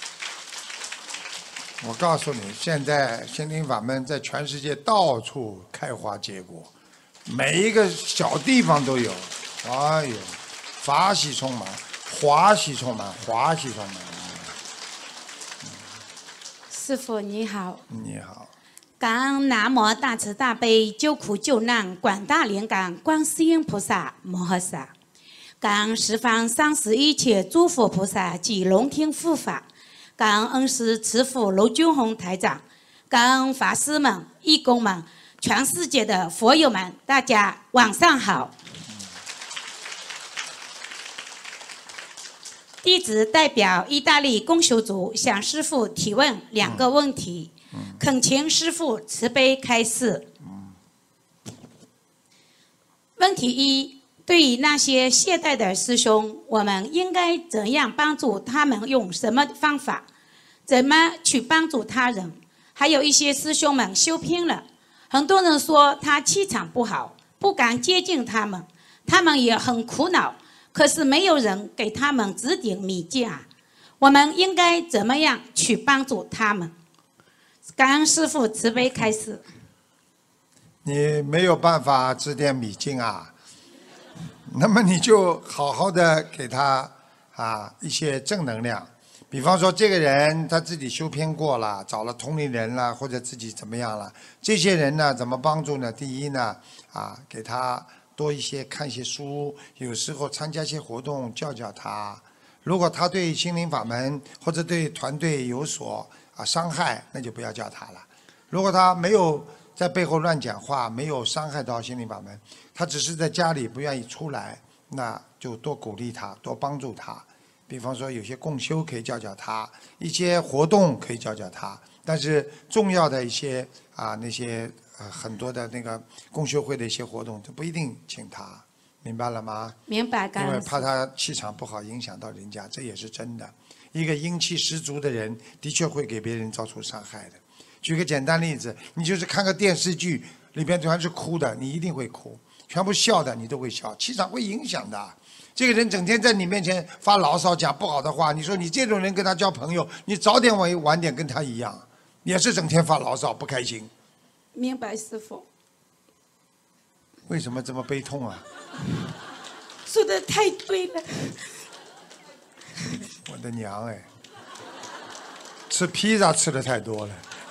我告诉你，现在心灵法门在全世界到处开花结果，每一个小地方都有。哎呦，法喜充满，华喜充满，华喜充满。 师父你好。 你好。 感恩南无大慈大悲救苦救难广大灵感观世音菩萨摩诃萨，感恩十方三世一切诸佛菩萨及龙天护法，感恩恩师慈父卢军宏台长，感恩法师们、义工们，全世界的佛友们，大家晚上好。弟子代表意大利共修组向师父提问2个问题，恳请师父慈悲开示。问题1，对于那些懈怠的师兄，我们应该怎样帮助他们？用什么方法？怎么去帮助他人？还有一些师兄们修偏了，很多人说他气场不好，不敢接近他们，他们也很苦恼。可是没有人给他们指点迷津我们应该怎么样去帮助他们？感恩师父慈悲开示。 你没有办法指点迷津那么你就好好的给他一些正能量，比方说这个人他自己修偏过了，找了同龄人了，或者自己怎么样了，这些人呢怎么帮助呢？第一呢给他多一些看一些书，有时候参加一些活动教他。如果他对心灵法门或者对团队有所伤害，那就不要教他了。如果他没有在背后乱讲话，没有伤害到心灵法门，他只是在家里不愿意出来，那就多鼓励他，多帮助他。比方说有些共修可以教他，一些活动可以教他，但是重要的一些那些很多的那个共修会的一些活动，就不一定请他， 明白了吗？ 明白，感因为恩怕他气场不好影响到人家，这也是真的。一个阴气十足的人，的确会给别人造成伤害的。举个简单例子，你就是看个电视剧，里边全是哭的，你一定会哭；全部笑的，你都会笑，气场会影响的。这个人整天在你面前发牢骚，讲不好的话，你说你这种人跟他交朋友，你早点晚点跟他一样，也是整天发牢骚，不开心。 明白，师傅为什么这么悲痛啊？ 说的太对了。 我的娘哎！吃披萨吃的太多了。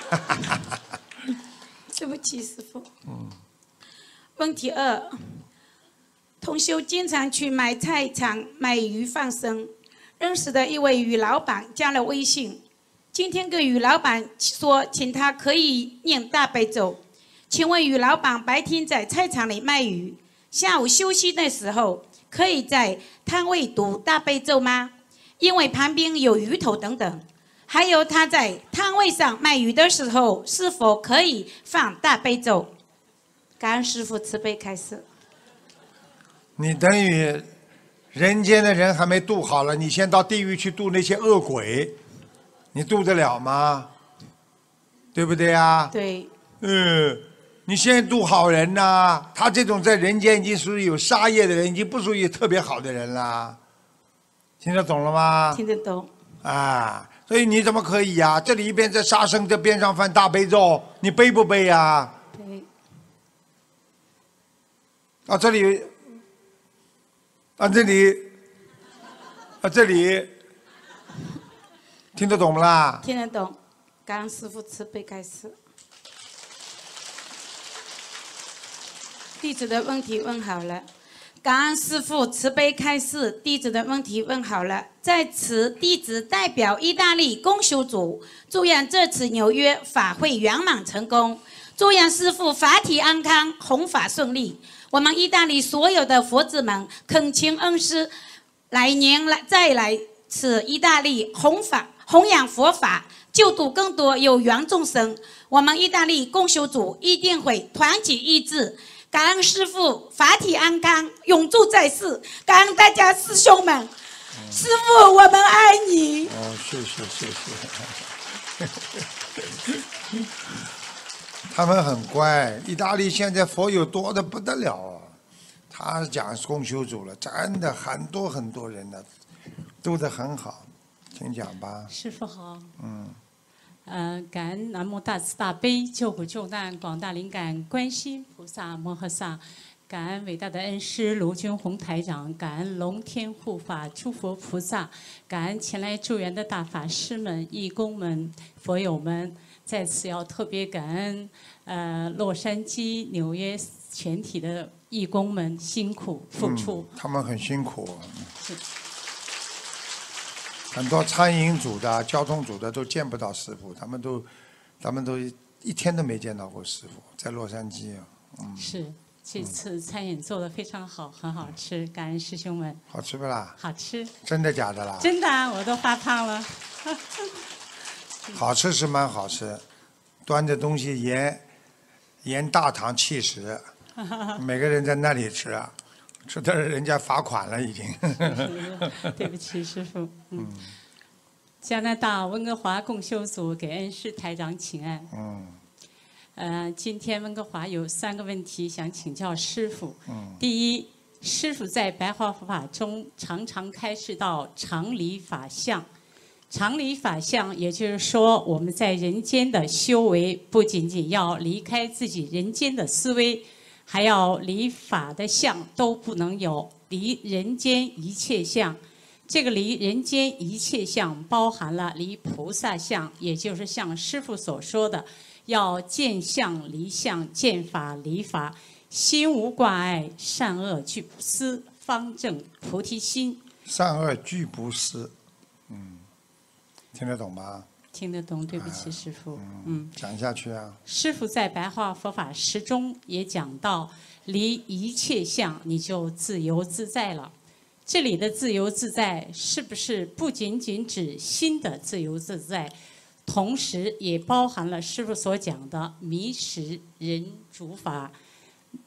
对不起，师傅。问题2，同修经常去买菜场买鱼放生，认识的一位鱼老板加了微信，今天跟鱼老板说，请他可以念大悲咒。请问鱼老板白天在菜场里卖鱼，下午休息的时候可以在摊位读大悲咒吗？因为旁边有鱼头等等。还有他在摊位上卖鱼的时候，是否可以放大悲咒？感恩师父慈悲开示。 你等于人间的人还没渡好了，你先到地狱去渡那些恶鬼，你渡得了吗？对不对啊？ 对。 你先渡好人呐、他这种在人间已经属于有杀业的人，已经不属于特别好的人了。听得懂了吗？ 听得懂。 啊，所以你怎么可以呀、这里一边在杀生，这边上犯大悲咒，你背不背呀？ 对。 啊，这里，啊这里，啊这里，听得懂不啦？ 听得懂。感恩师父慈悲开示。弟子的问题问好了。感恩师父慈悲开示，弟子的问题问好了。在此，弟子代表意大利公修组，祝愿这次纽约法会圆满成功，祝愿师父法体安康，弘法顺利。我们意大利所有的佛子们恳请恩师，来年再来此意大利弘扬佛法，救度更多有缘众生。我们意大利公修组一定会团结一致。感恩师父法体安康，永驻在世。感恩大家师兄们，师父我们爱你。 哦，谢谢。他们很乖，意大利现在佛友多得不得了哦。他讲公修组了，真的很多人呢，读得很好，请讲吧。 师父好。感恩南无大慈大悲救苦救难广大灵感观世音菩萨摩诃萨，感恩伟大的恩师卢军宏台长，感恩龙天护法诸佛菩萨，感恩前来助缘的大法师们、义工们、佛友们。在此要特别感恩洛杉矶、纽约全体的义工们辛苦付出。 他们很辛苦。很多餐饮组的、交通组的都见不到师父，他们都一天都没见到过师父，在洛杉矶。 是，这次餐饮做得非常好，很好吃，感恩师兄们。 好吃不啦？ 好吃。 真的假的啦？ 真的，我都发胖了。 好吃是蛮好吃，端着东西盐大糖气食，每个人在那里吃啊。吃的人家罚款了已经。 对不起，师父。加拿大温哥华共修组给恩师台长请安。今天温哥华有3个问题想请教师父。第一，师父在白话佛法中常常开示到常理法相。常理法相，也就是说，我们在人间的修为，不仅仅要离开自己人间的思维。还要离法的相都不能有，离人间一切相。这个离人间一切相包含了离菩萨相，也就是像师父所说的，要见相离相，见法离法，心无挂碍，善恶俱不思，方正菩提心。 善恶俱不思，听得懂吗？ 听得懂，对不起，师父。 讲下去啊。 师父在白话佛法时中也讲到，离一切相，你就自由自在了。这里的自由自在，是不是不仅仅指心的自由自在，同时也包含了师父所讲的迷时人主法，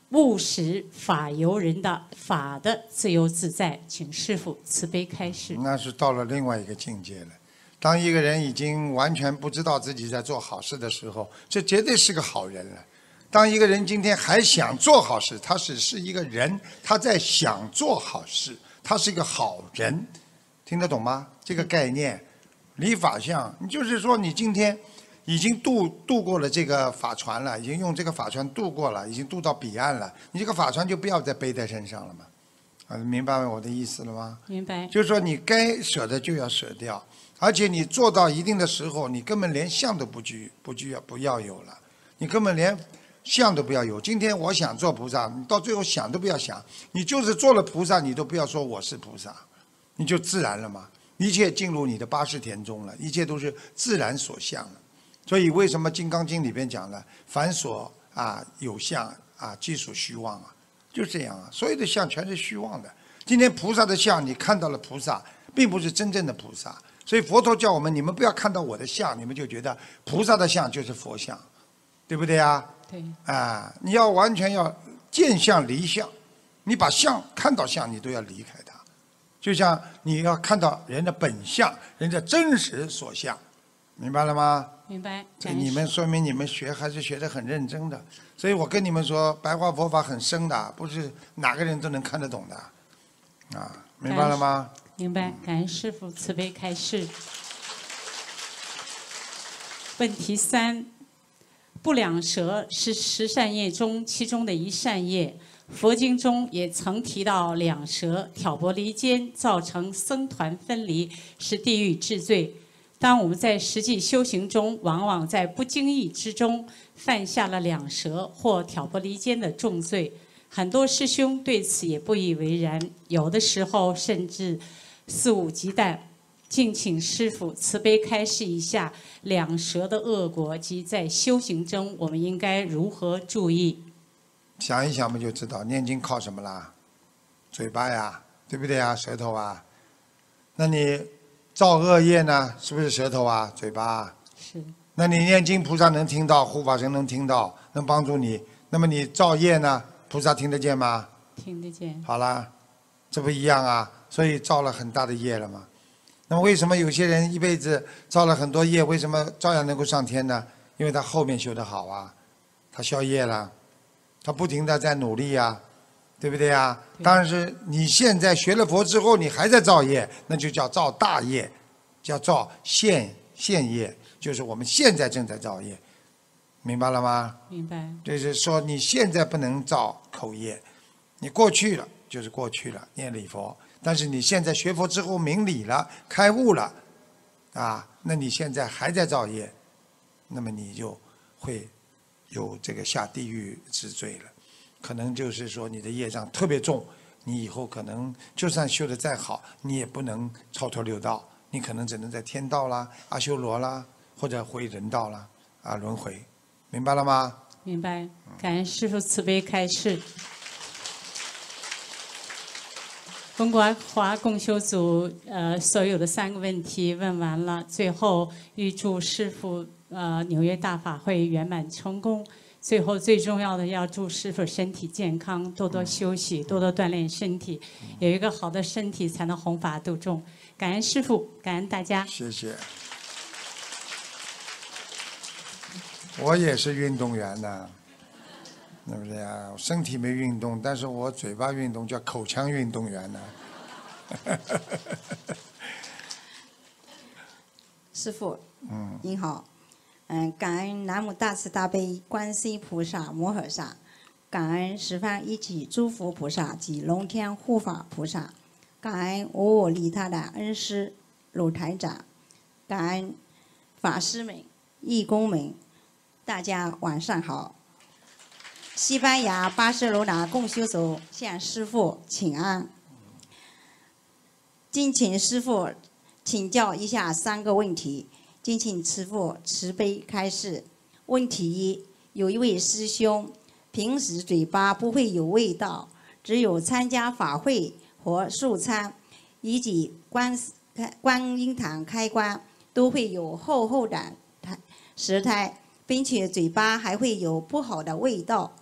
务实法由人的法的自由自在，请师父慈悲开示。 那是到了另外一个境界了。当一个人已经完全不知道自己在做好事的时候，这绝对是个好人了。当一个人今天还想做好事，他只是一个人，他在想做好事，他是一个好人，听得懂吗？这个概念，理法相，你就是说你今天已经渡过了这个法船了，已经用这个法船渡过了，已经渡到彼岸了，你这个法船就不要再背在身上了嘛。啊，明白我的意思了吗？ 明白。 就是说你该舍的就要舍掉，而且你做到一定的时候，你根本连相都不要有了，你根本连相都不要有。今天我想做菩萨，你到最后想都不要想，你就是做了菩萨，你都不要说我是菩萨，你就自然了嘛。一切进入你的80田中了，一切都是自然所相了。所以为什么《金刚经》里边讲了，凡所有相即属虚妄啊，就这样啊，所有的相全是虚妄的。今天菩萨的相，你看到了菩萨，并不是真正的菩萨。所以佛陀叫我们，你们不要看到我的相，你们就觉得菩萨的相就是佛相，对不对啊？ 对。 你要完全要见相离相，你把相看到相，你都要离开它。就像你要看到人的本相，人的真实所相，明白了吗？ 明白。 这你们说明你们还是学得很认真的，所以我跟你们说，白话佛法很深的，不是哪个人都能看得懂的，明白了吗？ 明白，感恩师父慈悲开示。问题3，不两舌是10善业中其中的一善业，佛经中也曾提到两舌挑拨离间，造成僧团分离，是地狱治罪。当我们在实际修行中，往往在不经意之中犯下了两舌或挑拨离间的重罪，很多师兄对此也不以为然，有的时候甚至肆无忌惮。敬请师父慈悲开示一下两舌的恶果，及在修行中我们应该如何注意。 想一想不就知道，念经靠什么啦？嘴巴呀，对不对啊？舌头啊。那你造恶业呢？是不是舌头啊？嘴巴啊？ 是。 那你念经，菩萨能听到，护法神能听到，能帮助你。那么你造业呢？菩萨听得见吗？ 听得见。 好了，这不一样啊，所以造了很大的业了嘛。那么为什么有些人一辈子造了很多业，为什么照样能够上天呢？因为他后面修得好啊，他消业了，他不停地在努力啊，对不对啊？当然是你现在学了佛之后，你还在造业，那就叫造大业，叫造现业，就是我们现在正在造业，明白了吗？ 明白。 就是说你现在不能造口业，你过去了就是过去了，念礼佛。但是你现在学佛之后明理了，开悟了，那你现在还在造业，那么你就会有这个下地狱之罪了。可能就是说你的业障特别重，你以后可能就算修得再好，你也不能超脱六道，你可能只能在天道啦、阿修罗啦，或者回人道啦，轮回，明白了吗？ 明白，感恩师父慈悲开示。温国华共修组所有的3个问题问完了，最后预祝师父纽约大法会圆满成功。最后最重要的要祝师父身体健康，多多休息，多多锻炼身体，有一个好的身体才能弘法度众。感恩师父，感恩大家。 谢谢。我也是运动员呢，对不对啊？身体没运动，但是我嘴巴运动，叫口腔运动员呢。 师父，您好，感恩南无大慈大悲观世音菩萨摩诃萨，感恩十方一切诸佛菩萨及龙天护法菩萨，感恩我利他的恩师鲁台长，感恩法师们、义工们，大家晚上好。西班牙巴塞罗那共修组向师父请安，敬请师父请教一下3个问题，敬请师父慈悲开示。问题1：有一位师兄平时嘴巴不会有味道，只有参加法会和素餐以及观音堂开关都会有厚厚的舌苔，并且嘴巴还会有不好的味道。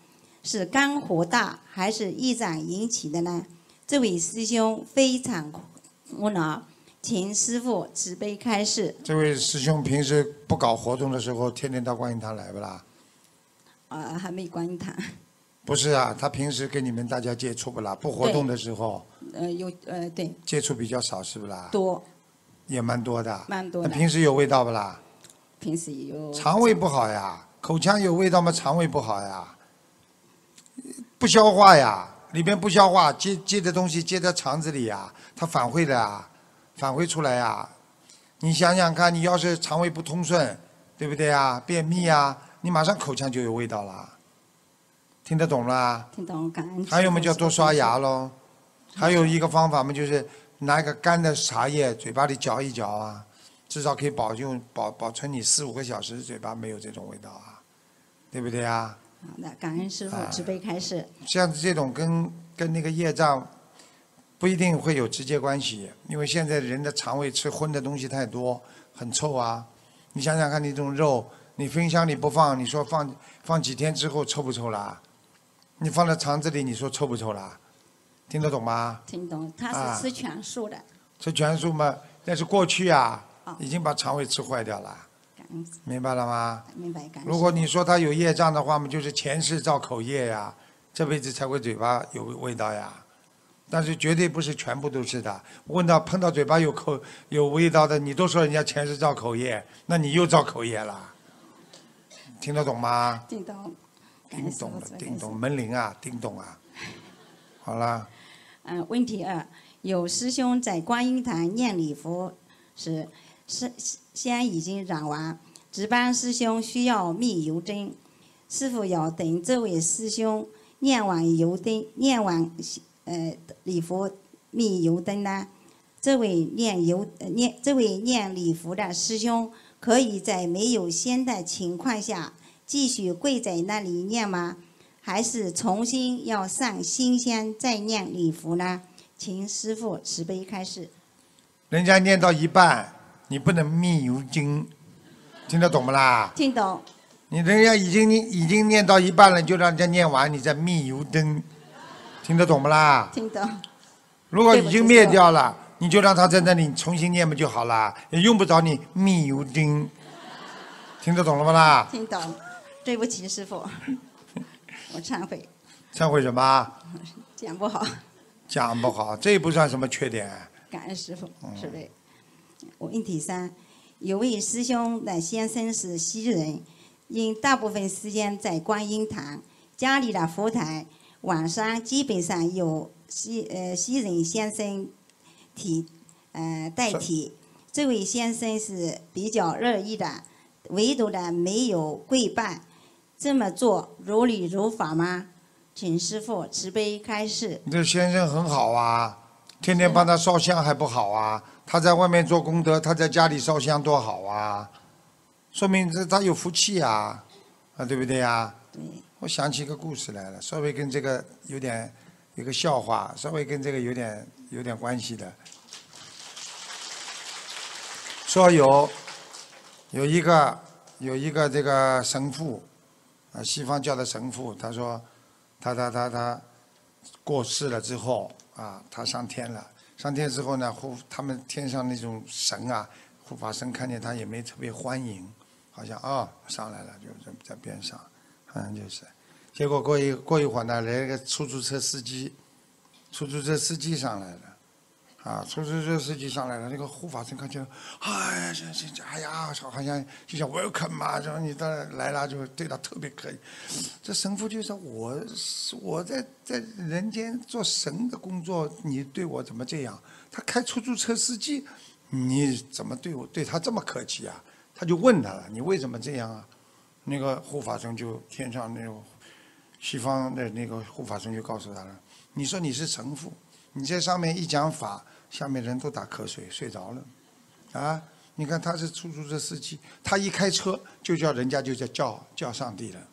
是肝火大还是业障引起的呢？这位师兄非常苦恼，请师父慈悲开示。 这位师兄平时不搞活动的时候，天天到观音堂来不啦？ 还没观音堂。 不是啊，他平时跟你们大家接触不啦？不活动的时候， 对。 接触比较少是不啦？ 多。 也蛮多的。 蛮多的。 那平时有味道不啦？ 平时有。 肠胃不好呀，口腔有味道吗？肠胃不好呀，不消化呀，里边不消化，接的东西接在肠子里呀，它反馈的呀，反馈出来呀。你想想看，你要是肠胃不通顺，对不对呀？便秘呀，你马上口腔就有味道了。听得懂啦？ 听懂，感恩。 还有嘛，叫多刷牙喽。还有一个方法嘛，就是拿一个干的茶叶，嘴巴里嚼一嚼啊，至少可以保存你4、5个小时，嘴巴没有这种味道啊，对不对啊？ 好的，感恩师父慈悲开示。 像这种跟那个业障不一定会有直接关系，因为现在人的肠胃吃荤的东西太多，很臭啊。你想想看，你这种肉，你冰箱里不放，你说放几天之后臭不臭啦？你放在肠子里，你说臭不臭啦？听得懂吗？ 听懂，他是吃全素的。 吃全素嘛，但是过去啊，已经把肠胃吃坏掉了。明白了吗？ 明白，感恩。 如果你说他有业障的话嘛，就是前世造口业呀，这辈子才会嘴巴有味道呀。但是绝对不是全部都是的。碰到嘴巴有味道的，你都说人家前世造口业，那你又造口业了。听得懂吗？ 听懂。 叮咚了，叮咚，门铃啊，叮咚啊。好了。 问题2，有师兄在观音堂念礼佛时，香已经燃完，值班师兄需要密油灯，师父要等这位师兄念完礼佛密油灯呢？这位念礼佛的师兄可以在没有香的情况下继续跪在那里念吗？还是重新要上新香再念礼佛呢？请师父慈悲开示。 人家念到一半，你不能密油经，听得懂不啦？ 听懂。 人家已经念到一半了，就让人家念完，你再密油灯，听得懂不啦？ 听懂。 如果已经灭掉了，你就让他在那里重新念不就好了？也用不着你密油灯，听得懂了吗啦？ 听懂。对不起，师父，我忏悔。 忏悔什么？ 讲不好。 讲不好，这不算什么缺点。 感恩师父，是的。问题3，有位师兄的先生是西人，因大部分时间在观音堂，家里的佛台晚上基本上有西人先生代替。这位先生是比较乐意的，唯独的没有跪拜。这么做如理如法吗？请师父慈悲开示。 你这先生很好啊，天天帮他烧香还不好啊？他在外面做功德，他在家里烧香多好啊！说明他有福气啊，对不对呀？ 对。 我想起一个故事来了，稍微跟这个有个笑话，稍微跟这个有点关系的。说有一个这个神父，西方教的神父，他说他过世了之后啊，他上天了。上天之后呢，他们天上那种神啊，护法神看见他也没特别欢迎，好像上来了，就在边上，好像就是。结果过一会儿呢，来了个出租车司机上来了。出租车司机上来了，那个护法神看见，哎呀，好像就像 welcome 嘛，然后你来了就对他特别可以。这神父就说：“我在人间做神的工作，你对我怎么这样？他开出租车司机，你怎么对他这么客气啊？”他就问他了：“你为什么这样啊？”那个护法神就天上那种西方的那个护法神就告诉他了：“你说你是神父，你在上面一讲法。”下面人都打瞌睡，睡着了，你看他是出租车司机，他一开车就叫人家就叫上帝了，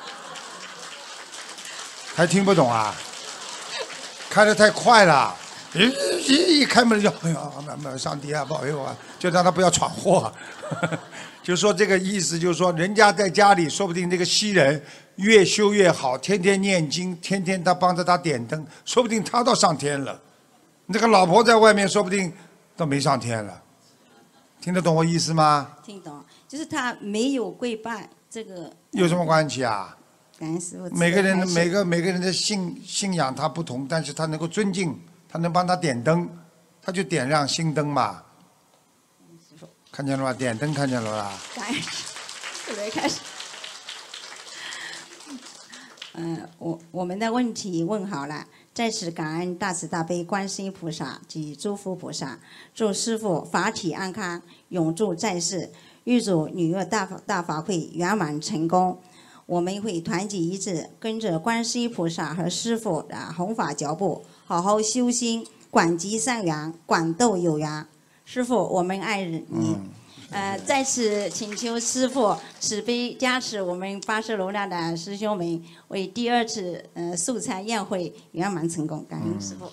还听不懂啊？开得太快了， 一开门就哎呀，上帝啊，保佑啊，就让他不要闯祸。就说这个意思，就是说人家在家里，说不定这个西人越修越好，天天念经，天天他帮着他点灯，说不定他倒上天了。那个老婆在外面，说不定都没上天了。听得懂我意思吗？ 听懂，就是他没有跪拜这个。 有什么关系啊？ 感恩师父。 每个人的信仰他不同，但是他能够尊敬，他能帮他点灯，他就点亮心灯嘛。看见了吗？点灯看见了吧？ 感恩，准备开始。我们的问题问好了，在此感恩大慈大悲观世音菩萨及诸佛菩萨，祝师父法体安康，永驻在世，预祝女儿大法会圆满成功。我们会团结一致，跟着观世音菩萨和师父的弘法脚步，好好修心，广结善缘，广度有缘。师父，我们爱你。在此请求师父慈悲加持我们巴塞罗那的师兄们，为第2次素餐宴会圆满成功。感恩师父。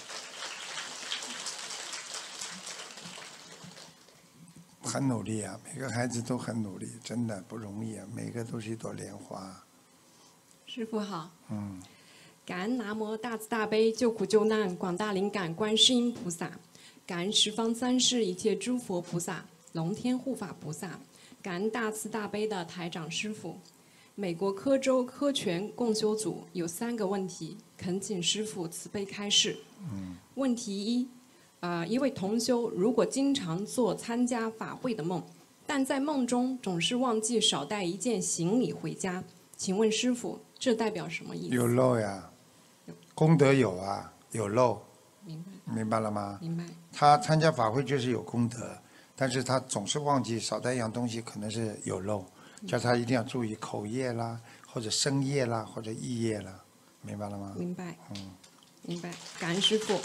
很努力啊，每个孩子都很努力，真的不容易啊，每个都是一朵莲花。 师父好。感恩南无大慈大悲救苦救难广大灵感观世音菩萨，感恩十方三世一切诸佛菩萨、龙天护法菩萨，感恩大慈大悲的台长师父。美国科州科权共修组有3个问题，恳请师父慈悲开示。问题1，一位同修如果经常做参加法会的梦，但在梦中总是忘记少带一件行李回家，请问师父，这代表什么意思？ 有漏呀，功德有啊，有漏。明白了吗？ 明白。 他参加法会就是有功德，但是他总是忘记少带一样东西，可能是有漏，叫他一定要注意口业啦，或者身业啦，或者意业啦，明白了吗？ 明白。明白，感恩师父。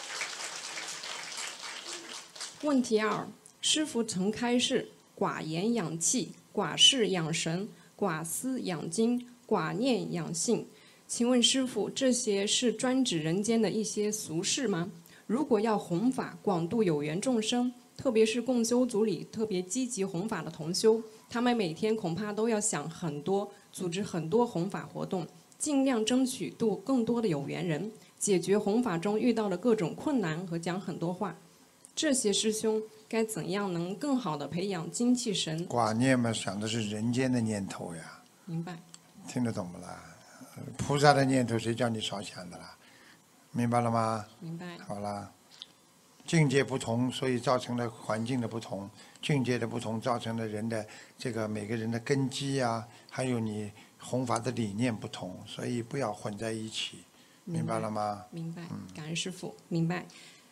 问题2，师父曾开示：寡言养气，寡事养神，寡思养精，寡念养性。请问师父，这些是专指人间的一些俗事吗？如果要弘法广度有缘众生，特别是共修组里特别积极弘法的同修，他们每天恐怕都要想很多，组织很多弘法活动，尽量争取度更多的有缘人，解决弘法中遇到的各种困难和讲很多话。这些师兄该怎样能更好的培养精气神？ 寡念嘛，想的是人间的念头呀。 明白。 听得懂不啦？菩萨的念头谁叫你少想的啦？明白了吗？ 明白。 好啦，境界不同，所以造成了环境的不同，境界的不同造成了人的这个每个人的根基啊，还有你弘法的理念不同，所以不要混在一起，明白了吗？ 明白。感恩师父，明白。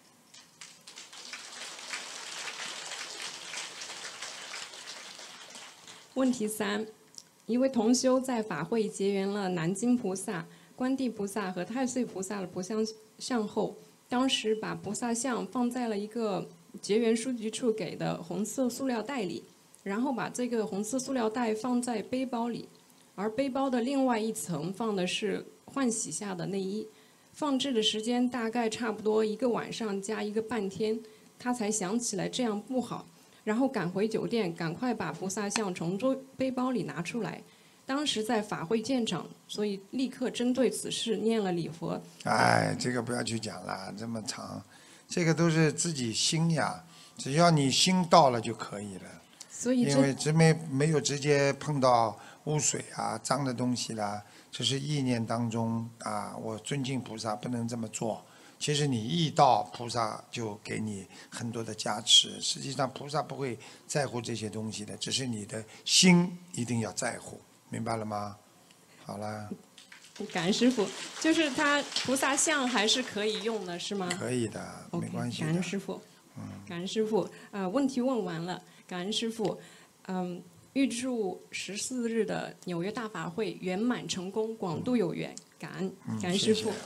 问题3，一位同修在法会结缘了南京菩萨、观地菩萨和太岁菩萨的菩萨像后，当时把菩萨像放在了一个结缘书局处给的红色塑料袋里，然后把这个红色塑料袋放在背包里，而背包的另外一层放的是换洗下的内衣。放置的时间大概差不多1个晚上加1个半天，他才想起来这样不好。然后赶回酒店，赶快把菩萨像从背包里拿出来。当时在法会现场，所以立刻针对此事念了礼佛。 哎，这个不要去讲了，这么长，这个都是自己心呀，只要你心到了就可以了。 所以因为没有直接碰到污水啊、脏的东西啦，这是意念当中啊，我尊敬菩萨，不能这么做。其实你意到，菩萨就给你很多的加持。实际上菩萨不会在乎这些东西的，只是你的心一定要在乎，明白了吗？好了。 感恩师父，就是他菩萨像还是可以用的，是吗？ 可以的，没关系的。 感恩师父，感恩师父。问题问完了，感恩师父。预祝14日的纽约大法会圆满成功，广度有缘。感恩，感恩师父。 谢谢。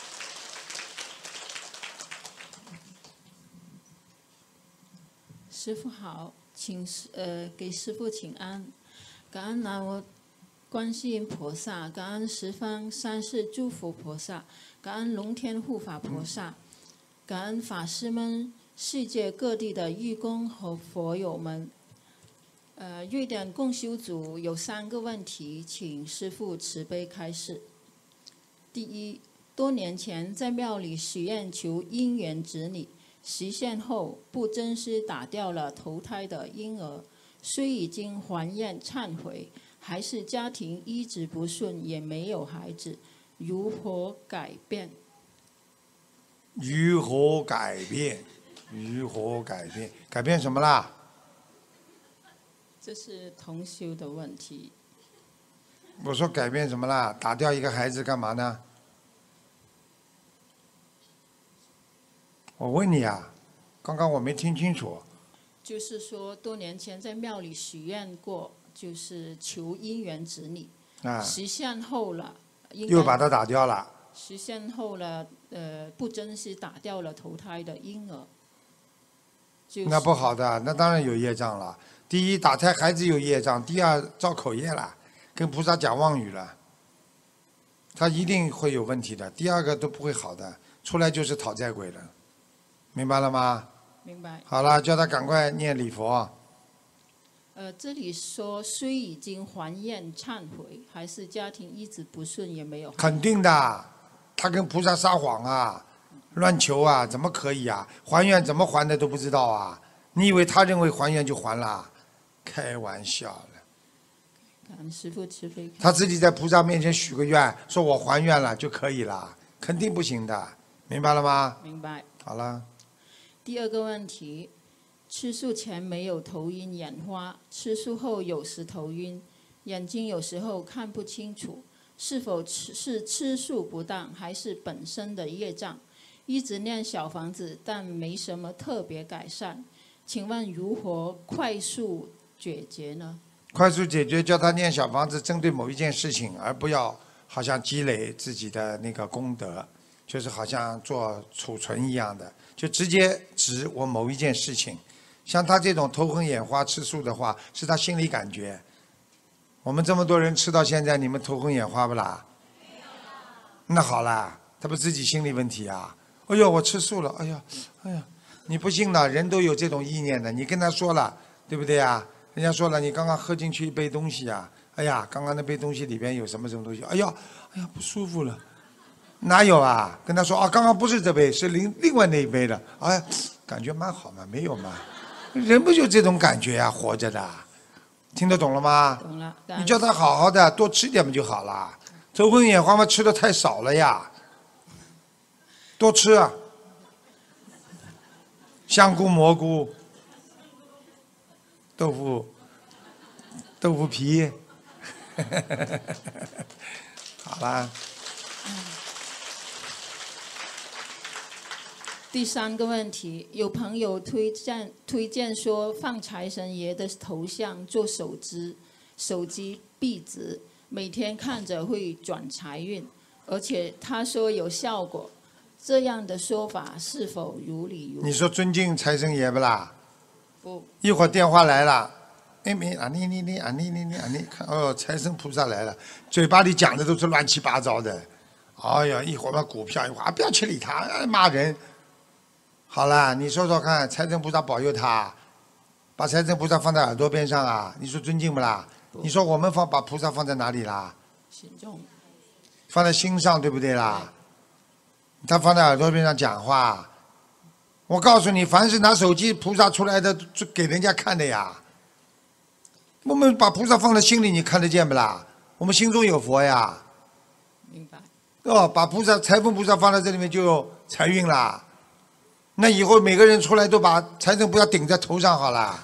师父好，给师父请安，感恩南无观世音菩萨，感恩十方三世诸佛菩萨，感恩龙天护法菩萨， 感恩法师们、世界各地的义工和佛友们。瑞典共修组有3个问题，请师父慈悲开示。第一，多年前在庙里许愿求姻缘子女，实现后不真实打掉了投胎的婴儿，虽已经还愿忏悔，还是家庭一直不顺，也没有孩子，如何改变？ 如何改变？如何改变？改变什么啦？ 这是同修的问题。 我说改变什么啦？打掉一个孩子干嘛呢？我问你啊，刚刚我没听清楚。 就是说，多年前在庙里许愿过，就是求姻缘子女，实现后了， 又把它打掉了。 实现后了，不真实打掉了投胎的婴儿。 那不好的，那当然有业障了。第一，打胎孩子有业障；第二，造口业了，跟菩萨讲妄语了，他一定会有问题的。第二个都不会好的，出来就是讨债鬼了，明白了吗？ 明白。 好了，叫他赶快念礼佛。 这里说虽已经还愿忏悔，还是家庭一直不顺，也没有。 肯定的，他跟菩萨撒谎啊，乱求啊，怎么可以啊？还愿怎么还的都不知道啊？你以为他认为还愿就还了？开玩笑了。 感恩师父慈悲。 他自己在菩萨面前许个愿，说我还愿了就可以了，肯定不行的，明白了吗？ 明白。 好了。 第二个问题，吃素前没有头晕眼花，吃素后有时头晕，眼睛有时候看不清楚，是否是吃素不当，还是本身的业障？一直念小房子，但没什么特别改善，请问如何快速解决呢？ 快速解决，叫他念小房子，针对某一件事情，而不要好像积累自己的那个功德，就是好像做储存一样的，就直接指我某一件事情。像他这种头昏眼花吃素的话，是他心理感觉。我们这么多人吃到现在，你们头昏眼花不啦？那好啦，他不自己心理问题啊？哎呦，我吃素了，哎呀，你不信的，人都有这种意念的，你跟他说了，对不对啊？人家说了，你刚刚喝进去一杯东西啊，哎呀，刚刚那杯东西里边有什么东西，哎呀，不舒服了。哪有啊？跟他说啊，刚刚不是这杯，是另外那一杯的，哎呀，感觉蛮好嘛，没有嘛？人不就这种感觉啊，活着的，听得懂了吗？ 懂了。 你叫他好好的多吃点不就好了？头昏眼花嘛，吃的太少了呀，多吃啊，香菇、蘑菇、豆腐皮，好啦。 第3个问题，有朋友推荐说放财神爷的头像做手机壁纸，每天看着会转财运，而且他说有效果，这样的说法是否如理如法？ 你说尊敬财神爷不啦？ 不。 一会儿电话来了，你看哦，财神菩萨来了，嘴巴里讲的都是乱七八糟的，哎呀，一会儿把股票，一会儿不要去理他，骂人。好了，你说说看，财神菩萨保佑他，把财神菩萨放在耳朵边上啊？你说尊敬不啦？你说我们把菩萨放在哪里啦？ 心中。 放在心上，对不对啦？他放在耳朵边上讲话，我告诉你，凡是拿手机菩萨出来的，就给人家看的呀。我们把菩萨放在心里，你看得见不啦？我们心中有佛呀。 明白。 哦，把财神菩萨放在这里面就有财运啦。那以后每个人出来都把财神菩萨顶在头上好了，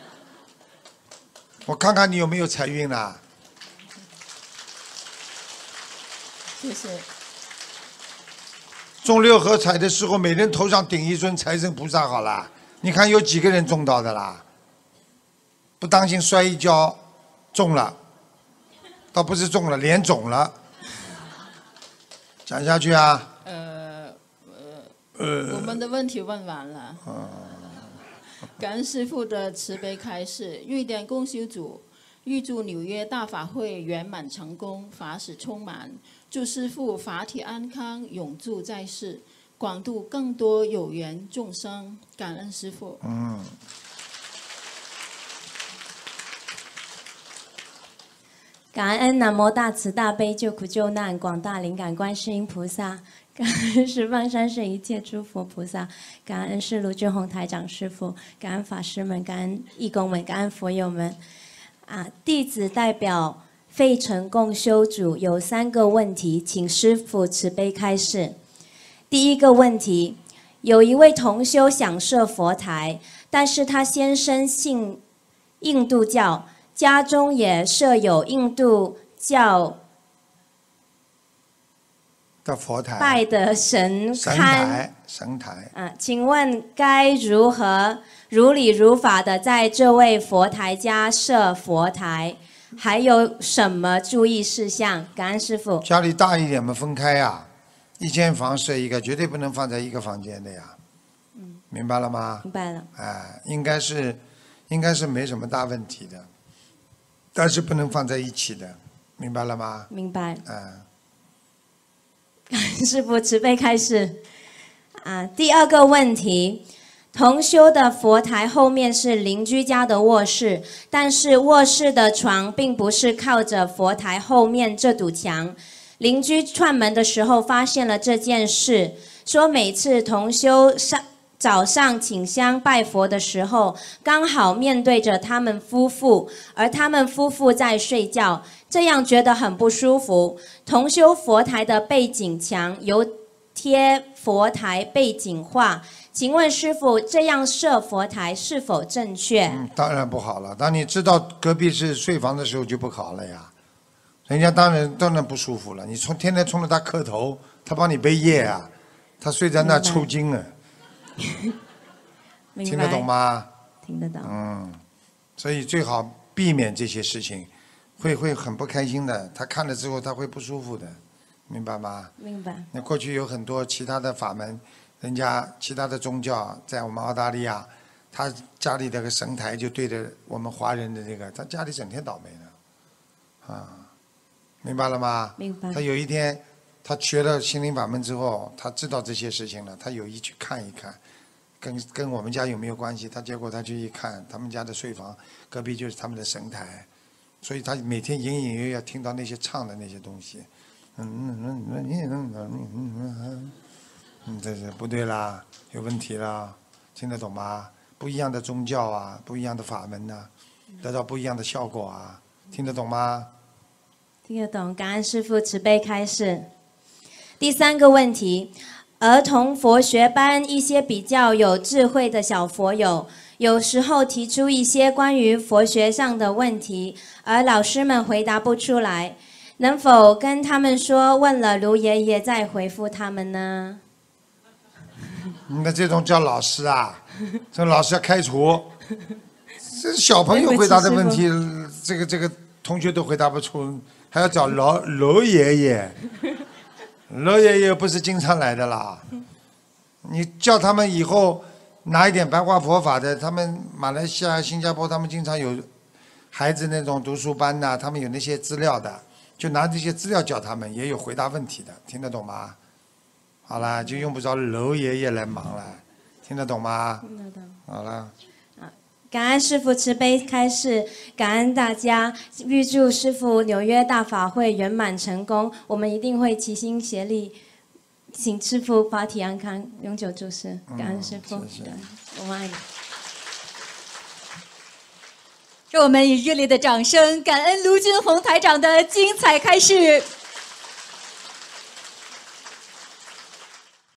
我看看你有没有财运啦。 谢谢。 中6合彩的时候，每人头上顶一尊财神菩萨好了，你看有几个人中到的啦？不当心摔一跤，中了，倒不是中了，脸肿了。讲下去啊。 我们的问题问完了。感恩师父的慈悲开示，瑞典共修组预祝纽约大法会圆满成功，法喜充满，祝师父法体安康，永驻在世。 广度更多有缘众生。感恩师父。 感恩南无大慈大悲救苦救难广大灵感观世音菩萨，感恩十方三世一切诸佛菩萨，感恩是卢俊宏台长师父，感恩法师们，感恩义工们，感恩佛友们。弟子代表费城共修组有3个问题，请师父慈悲开示。第一个问题，有一位同修想设佛台，但是他先生信印度教，家中也设有印度教的佛台拜的神龛神台。 请问该如何如理如法的在这位佛台家设佛台？还有什么注意事项？感恩师父。 家里大一点嘛，分开呀，一间房设一个，绝对不能放在一个房间的呀。明白了吗？ 明白了。 应该是没什么大问题的，但是不能放在一起的，明白了吗？ 明白。感恩师父慈悲开示。第二个问题，同修的佛台后面是邻居家的卧室，但是卧室的床并不是靠着佛台后面这堵墙。邻居串门的时候发现了这件事，说每次同修早上请香拜佛的时候，刚好面对着他们夫妇，而他们夫妇在睡觉，这样觉得很不舒服。同修佛台的背景墙有贴佛台背景画，请问师父，这样设佛台是否正确？ 当然不好了。当你知道隔壁是睡房的时候就不好了呀，人家当然不舒服了。你天天冲着他磕头，他帮你背业啊，他睡在那抽筋啊。听得懂吗？ 听得懂。 所以最好避免这些事情，会很不开心的。他看了之后他会不舒服的，明白吗？ 明白。 那过去有很多其他的法门，人家其他的宗教在我们澳大利亚，他家里那个神台就对着我们华人的这个，他家里整天倒霉的，明白了吗？ 明白。 他有一天他学了心灵法门之后，他知道这些事情了，他有意去看一看，跟我们家有没有关系？结果他去一看，他们家的睡房隔壁就是他们的神台，所以他每天隐隐约约听到那些唱的那些东西，这是不对啦，有问题啦，听得懂吗？不一样的宗教啊，不一样的法门呐，得到不一样的效果啊，听得懂吗？ 听得懂，感恩师父慈悲开示。第3个问题，儿童佛学班一些比较有智慧的小佛友，有时候提出一些关于佛学上的问题，而老师们回答不出来，能否跟他们说问了卢爷爷再回复他们呢？ 那这种叫老师啊，这老师要开除。这小朋友回答的问题，这个同学都回答不出，还要找罗爷爷。罗爷爷不是经常来的啦，你叫他们以后拿一点白话佛法的，他们马来西亚、新加坡他们经常有孩子那种读书班呐，他们有那些资料的，就拿这些资料教他们，也有回答问题的，听得懂吗？好了，就用不着娄爷爷来忙了，听得懂吗？ 听得懂。 好了。 感恩师父慈悲开示，感恩大家，预祝师父纽约大法会圆满成功。我们一定会齐心协力，请师父法体安康，永久住世。感恩师父，我们爱你。 让我们以热烈的掌声，感恩卢军宏台长的精彩开示。